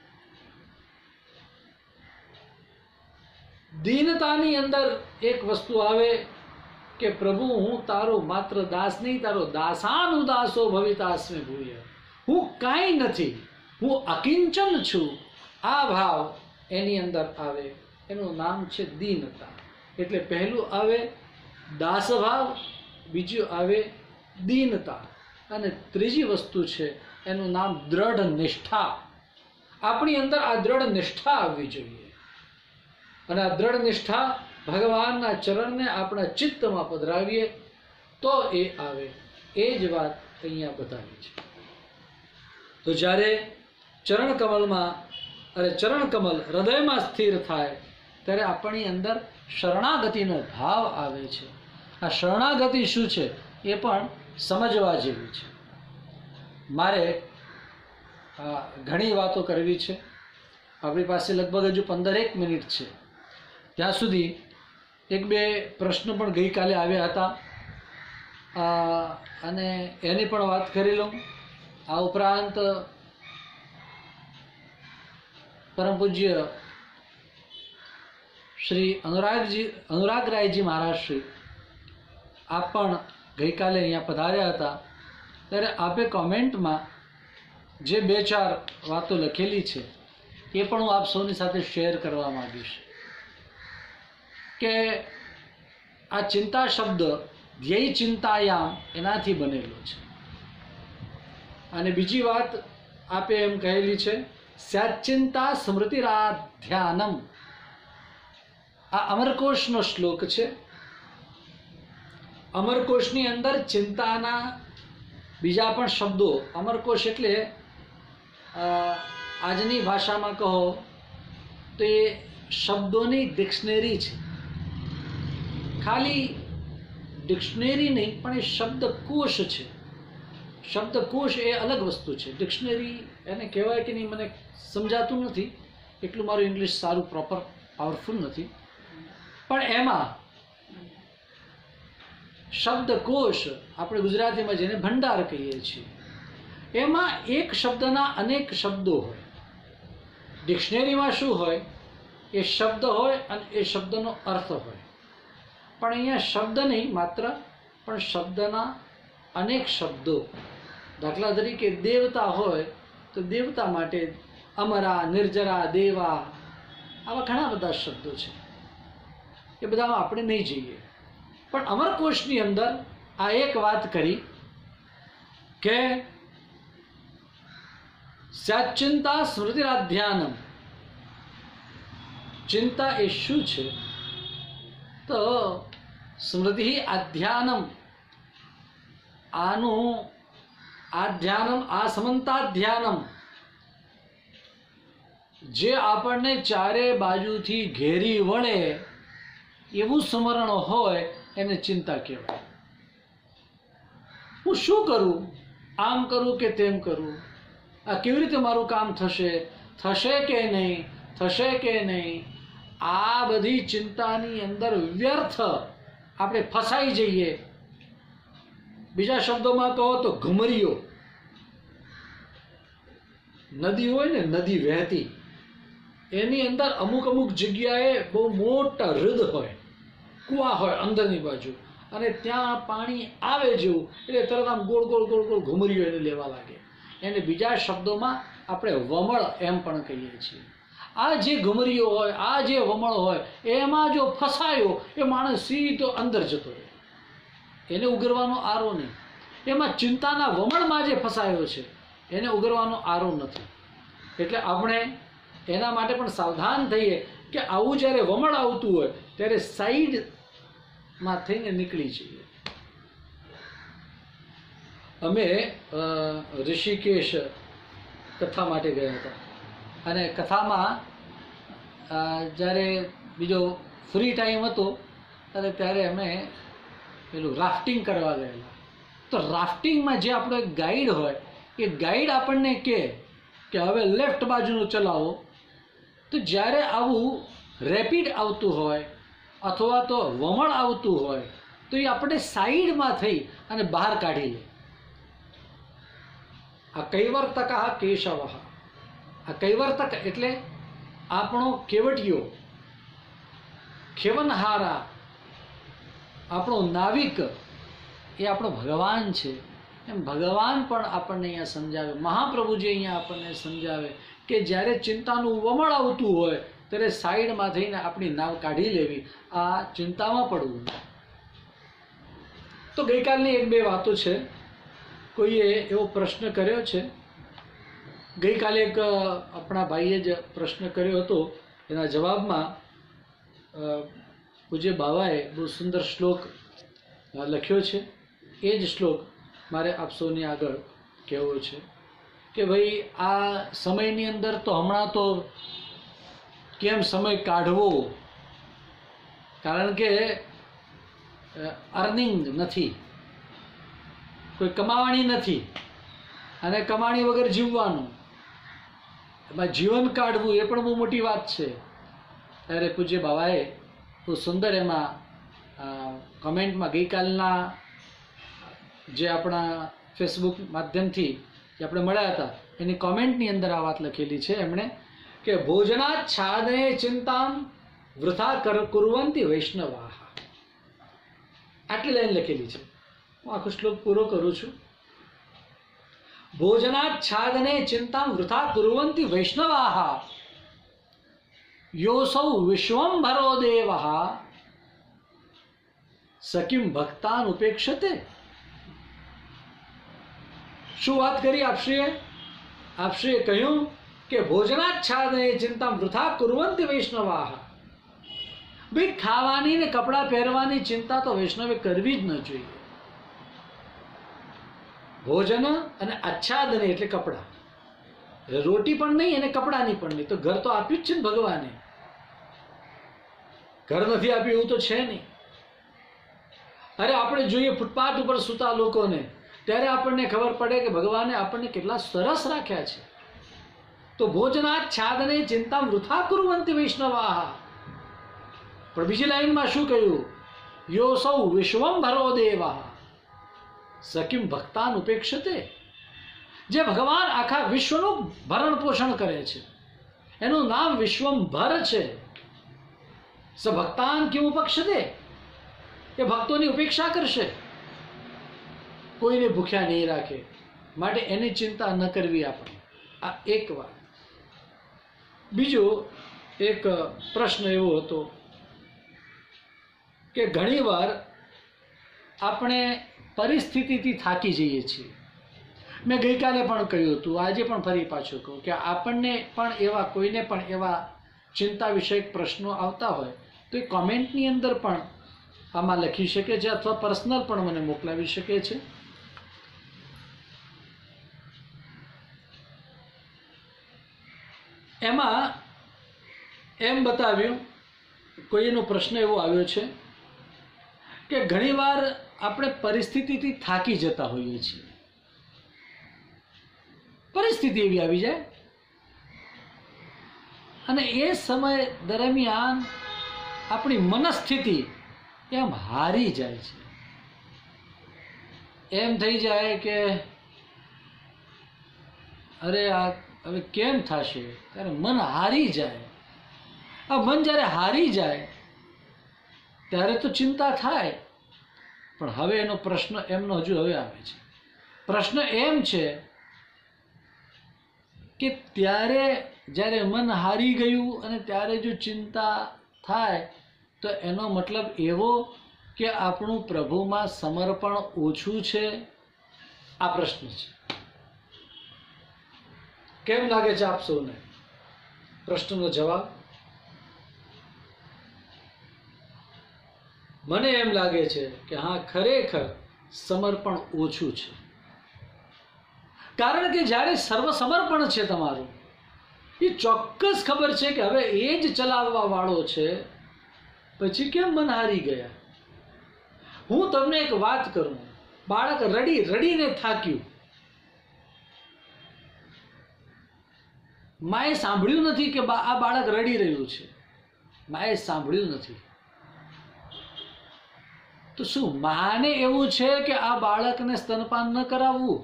દીનતાની અંદર એક વસ્તુ આવે કે પ્રભુ હું તારો માત્ર દાસ નહીં, તારો દાસાનુદાસો ભવિતાસ્મે ભૂય. હું કાંઈ નથી, હું અકિંચન છું. આ ભાવ એની અંદર આવે. એનું નામ છે દીનતા. એટલે પહેલું આવે દાસ ભાવ, બીજું આવે દીનતા, અને ત્રીજી વસ્તુ છે એનું નામ દ્રઢ નિષ્ઠા. આપણી અંદર આ દ્રઢ નિષ્ઠા આવવી જોઈએ. અને આ દ્રઢ નિષ્ઠા ભગવાનના ચરણને આપણા ચિત્તમાં પધરાવીએ તો એ આવે. એ જ વાત અહીંયા બતાવી છે. તો જ્યારે ચરણ કમલ હૃદયમાં સ્થિર થાય ત્યારે આપણી અંદર શરણાગતિનો ભાવ આવે છે. આ શરણાગતિ શું છે એ પણ સમજવા જેવી છે. મારે ઘણી વાતો કરવી છે. આપણી પાસે લગભગ હજુ 15 મિનિટ છે. ત્યાં સુધી એક બે પ્રશ્ન પણ ગઈકાલે આવ્યા હતા અને એની પણ વાત કરી લઉં. આ ઉપરાંત પરમ પૂજ્ય શ્રી અનુરાગરાયજી મહારાજ શ્રી આપ પણ ગઈકાલે અહીંયા પધાર્યા હતા. ત્યારે આપે કોમેન્ટમાં જે 2-4 વાતો લખેલી છે એ પણ હું આપ સૌની સાથે શેર કરવા માંગીશ કે આ ચિંતા શબ્દ ધ્યેય ચિંતાયામ એનાથી બનેલો છે. અને બીજી વાત આપે એમ કહેલી છે સ્યાચિંતા સ્મૃતિરાધ્યાનમ. આ અમરકોશનો શ્લોક છે. અમરકોશની અંદર ચિંતાના બીજા પણ શબ્દો, અમરકોશ એટલે આજની ભાષામાં કહો તો એ શબ્દોની ડિક્શનરી છે. ખાલી ડિક્શનરી નહીં પણ એ શબ્દકોશ છે. શબ્દકોશ એ અલગ વસ્તુ છે. ડિક્શનરી એને કહેવાય કે નહીં મને સમજાતું નથી, એટલું મારું ઇંગ્લિશ સારું પ્રોપર પાવરફુલ નથી. પણ એમાં શબ્દકોશ આપણે ગુજરાતીમાં જેને ભંડાર કહીએ છીએ, એમાં એક શબ્દના અનેક શબ્દો હોય. ડિક્શનરીમાં શું હોય? એ શબ્દ હોય અને એ શબ્દનો અર્થ હોય. પણ અહીંયા શબ્દ નહીં માત્ર, પણ શબ્દના અનેક શબ્દો. દાખલા તરીકે દેવતા હોય તો દેવતા માટે અમરા, નિર્જરા, દેવા, આવા ઘણા બધા શબ્દો છે. એ બધામાં આપણે નહીં જઈએ. પણ અમરકોશની અંદર આ એક વાત કરી કે સ્યાચિંતા સ્મૃતિરાધ્યાનમ. ચિંતા એ શું છે? તો સ્મૃતિ આધ્યાનમ. આનું આધ્યાનમ, આ સમંતાધ્યાનમ, જે આપણને ચારે બાજુથી ઘેરી વળે એવું સ્મરણ હોય એને ચિંતા કહેવાય. હું શું કરું? આમ કરું કે તેમ કરું? આ કેવી રીતે મારું કામ થશે? થશે કે નહીં? થશે કે નહીં? આ બધી ચિંતાની અંદર વ્યર્થ આપણે ફસાઈ જઈએ. બીજા શબ્દોમાં કહો તો ઘુમરીઓ. નદી હોય ને, નદી વહેતી, એની અંદર અમુક અમુક જગ્યાએ બહુ મોટા હૃદ હોય, કૂવા હોય અંદરની બાજુ, અને ત્યાં પાણી આવે જેવું એટલે તરત આમ ગોળ ગોળ ગોળ ગોળ ઘુમરીઓ એને લેવા લાગે. એને બીજા શબ્દોમાં આપણે વમળ એમ પણ કહીએ છીએ. આ જે ઘુમરીઓ હોય, આ જે વમળ હોય, એમાં જો ફસાયો એ માણસ સીધો અંદર જતો રહે. એને ઉગરવાનો આરો નહીં. એમાં ચિંતાના વમળમાં જે ફસાયો છે એને ઉગરવાનો આરો નથી. એટલે આપણે એના માટે પણ સાવધાન થઈએ કે આવું જ્યારે વમળ આવતું હોય ત્યારે સાઈડમાં થઈને નીકળી જઈએ. અમે ઋષિકેશ કથા માટે ગયા હતા અને કથામાં જ્યારે બીજો ફ્રી ટાઈમ હતો ત્યારે અમે પેલું રાફ્ટિંગ કરવા ગયેલા. તો રાફ્ટિંગમાં જે આપણો એક ગાઈડ હોય એ ગાઈડ આપણને કહે કે હવે લેફ્ટ બાજુનું ચલાવો. તો જ્યારે આવું રેપિડ આવતું હોય અથવા તો વમળ આવતું હોય તો એ આપણે સાઈડમાં થઈ અને બહાર કાઢી લે. આ કૈવર્તક કેશવ. આ કૈવર્તક એટલે આપણો કેવટિયો, ખેવનહારા, આપણો નાવિક, એ આપણો ભગવાન છે. એમ ભગવાન પણ આપણને અહીંયા સમજાવે, મહાપ્રભુજી અહીંયા આપણને સમજાવે કે જ્યારે ચિંતાનું વમળ આવતું હોય ત્યારે સાઈડમાં થઈને આપણી નાવ કાઢી લેવી, આ ચિંતામાં પડવું. તો ગઈકાલની એક બે વાતો છે. કોઈએ એવો પ્રશ્ન કર્યો છે, ગઈકાલે એક આપણા ભાઈએ જ પ્રશ્ન કર્યો હતો, એના જવાબમાં પૂજ્ય બાવાએ બહુ સુંદર શ્લોક લખ્યો છે. એ જ શ્લોક મારે આપ સૌની આગળ કહેવો છે કે ભાઈ આ સમયની અંદર તો હમણાં તો કેમ સમય કાઢવો કારણ કે અર્નિંગ નથી, કોઈ કમાવાની નથી, અને કમાણી વગર જીવવાનું, એમાં જીવન કાઢવું એ પણ બહુ મોટી વાત છે. ત્યારે પૂજ્ય બાબાએ બહુ સુંદર એમાં કમેન્ટમાં ગઈકાલના જે આપણા ફેસબુક માધ્યમથી જે આપણે મળ્યા હતા એની કોમેન્ટની અંદર આ વાત લખેલી છે એમણે કે ભોજનાચ્છાદને ચિંતામ વૃથા કુર્વંતિ વૈષ્ણવા. આટલી લાઈન લખેલી છે. હું આખો શ્લોક પૂરો કરું છું. ભોજનાચ્છાદને ચિંતામ વૃથા કુર્વંતિ વૈષ્ણવા યોસૌ વિશ્વંભરો દેવઃ સકિમ ભક્તાન ઉપેક્ષતે. શું વાત કરી આપશ્રીએ? આપશ્રીએ કહ્યું કે ભોજનાચ્છાદને ચિંતા વૃથા કુર્વંતિ વૈષ્ણવા. ભાઈ ખાવાની ને કપડાં પહેરવાની ચિંતા તો વૈષ્ણવે કરવી જ ન જોઈએ. ભોજન અને આચ્છાદન એટલે કપડાં, રોટી પણ નહીં અને કપડાની પણ નહીં. તો ઘર તો આપ્યું જ છે ને ભગવાને, ઘર નથી આપ્યું એવું તો છે નહીં. અરે આપણે જોઈએ ફૂટપાથ ઉપર સૂતા લોકોને, ત્યારે આપણને ખબર પડે કે ભગવાને આપણને કેટલા સરસ રાખ્યા છે. તો ભોજનાચ્છાદને ચિંતા વૃથા કુર્વંતિ વૈષ્ણવા. પણ બીજી લાઈનમાં શું કહ્યું? યોસૌ વિશ્વંભરો દેવા સકિમ ભક્તાન ઉપેક્ષતે. જે ભગવાન આખા વિશ્વનું ભરણ પોષણ કરે છે, એનું નામ વિશ્વંભર છે. સ ભક્તાન કિમ ઉપેક્ષતે. એ ભક્તોની ઉપેક્ષા કરશે, કોઈને ભૂખ્યા નહીં રાખે. માટે એની ચિંતા ન કરવી આપણે. આ એક વાત. બીજો એક પ્રશ્ન એવો હતો કે ઘણીવાર આપણે પરિસ્થિતિથી થાકી જઈએ છીએ. મેં ગઈકાલે પણ કહ્યું હતું, આજે પણ ફરી પાછું કહું કે આપણને પણ એવા કોઈને પણ એવા ચિંતા વિષયક પ્રશ્નો આવતા હોય તો એ કોમેન્ટની અંદર પણ આમાં લખી શકે છે, અથવા પર્સનલ પણ મને મોકલાવી શકે છે. એમાં એમ બતાવ્યું, કોઈનો પ્રશ્ન એવો આવ્યો છે કે ઘણીવાર આપણે પરિસ્થિતિથી થાકી જતા હોઈએ છીએ. પરિસ્થિતિ એવી આવી જાય અને એ સમય દરમિયાન આપણી મનસ્થિતિ એમ હારી જાય છે. એમ થઈ જાય કે અરે આ હવે કેમ થશે, ત્યારે મન હારી જાય. આ મન જ્યારે હારી જાય ત્યારે તો ચિંતા થાય, પણ હવે એનો પ્રશ્ન એમનો હજુ હવે આવે છે. પ્રશ્ન એમ છે કે ત્યારે જ્યારે મન હારી ગયું અને ત્યારે જો ચિંતા થાય તો એનો મતલબ એવો કે આપણું પ્રભુમાં સમર્પણ ઓછું છે. આ પ્રશ્ન છે. કેમ લાગે છે આપ સૌને પ્રશ્નનો જવાબ? મને એમ લાગે છે કે હા, ખરેખર સમર્પણ ઓછું છે. કારણ કે જ્યારે સર્વ સમર્પણ છે તમારું, એ ચોક્કસ ખબર છે કે હવે એ જ ચલાવવા વાળો છે, પછી કેમ મન હારી ગયા? હું તમને એક વાત કરું, બાળક રડીને થાક્યું, માએ સાંભળ્યું નથી કે આ બાળક રડી રહ્યું છે, માએ સાંભળ્યું નથી. તો શું માને એવું છે કે આ બાળકને સ્તનપાન ન કરાવવું?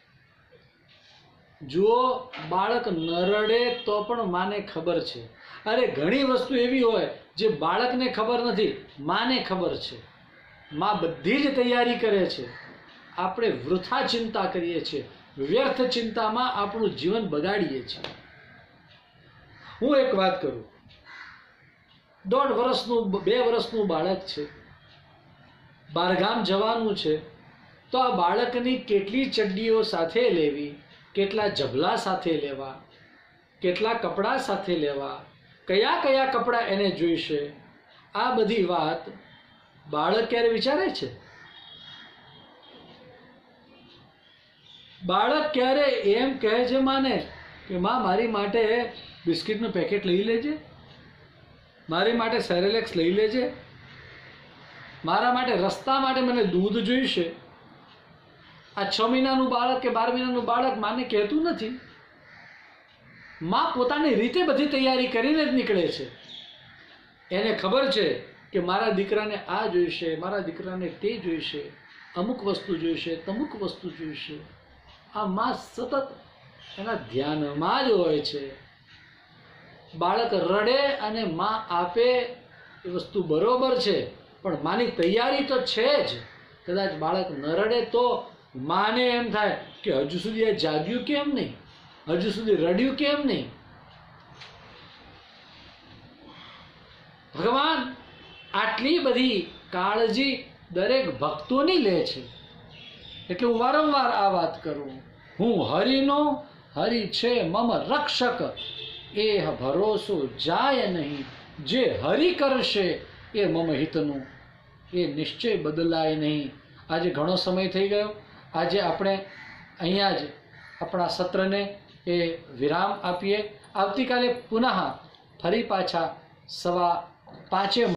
જુઓ, બાળક ન રડે તો પણ માને ખબર છે. અરે ઘણી વસ્તુ એવી હોય જે બાળકને ખબર નથી, માને ખબર છે. માં બધી જ તૈયારી કરે છે. આપણે વૃથા ચિંતા કરીએ છીએ, વ્યર્થ ચિંતામાં આપણું જીવન બગાડીએ છીએ. હું એક વાત કરું, 1.5 વર્ષનું 2 વર્ષનું બાળક છે, બહારગામ જવાનું છે, તો આ બાળકની કેટલી ચડ્ડીઓ સાથે લેવી, કેટલા જભલા સાથે લેવા, કેટલા કપડાં સાથે લેવા, કયા કયા કપડાં એને જોઈશે, આ બધી વાત બાળક ક્યારે વિચારે છે? બાળક ક્યારે એમ કહે છે માને કે માં મારી માટે બિસ્કિટનું પેકેટ લઈ લેજે, મારી માટે સેરેલેક્સ લઈ લેજે, મારા માટે રસ્તા માટે મને દૂધ જોઈશે. આ 6 મહિનાનું બાળક કે 12 મહિનાનું બાળક માને કહેતું નથી. માં પોતાની રીતે બધી તૈયારી કરીને જ નીકળે છે. એને ખબર છે કે મારા દીકરાને આ જોઈશે, મારા દીકરાને તે જોઈશે, અમુક વસ્તુ જોઈશે, તમુક વસ્તુ જોઈશે. આ માં સતત એના ધ્યાનમાં જ હોય છે. બાળક રડે અને માં આપે એ વસ્તુ બરોબર છે, પણ માની તૈયારી તો છે જ. કદાચ બાળક ન રડે તો માને એમ થાય કે હજુ સુધી આ જાગ્યું કેમ નહીં, હજુ સુધી રડ્યું કેમ નહીં. ભગવાન આટલી બધી કાળજી દરેક ભક્તોની લે છે. એટલે હું વારંવાર આ વાત કરું, હું હરિનો, હરિ છે મમ રક્ષક, એ ભરોસો જાય નહીં. જે હરિ કરશે એ મમ હિતનું, એ નિશ્ચય બદલાય નહીં. આજે ઘણો સમય થઈ ગયો. આજે આપણે અહીંયા જ આપણા સત્રને એ વિરામ આપીએ. આવતીકાલે પુનઃ ફરી પાછા 5:15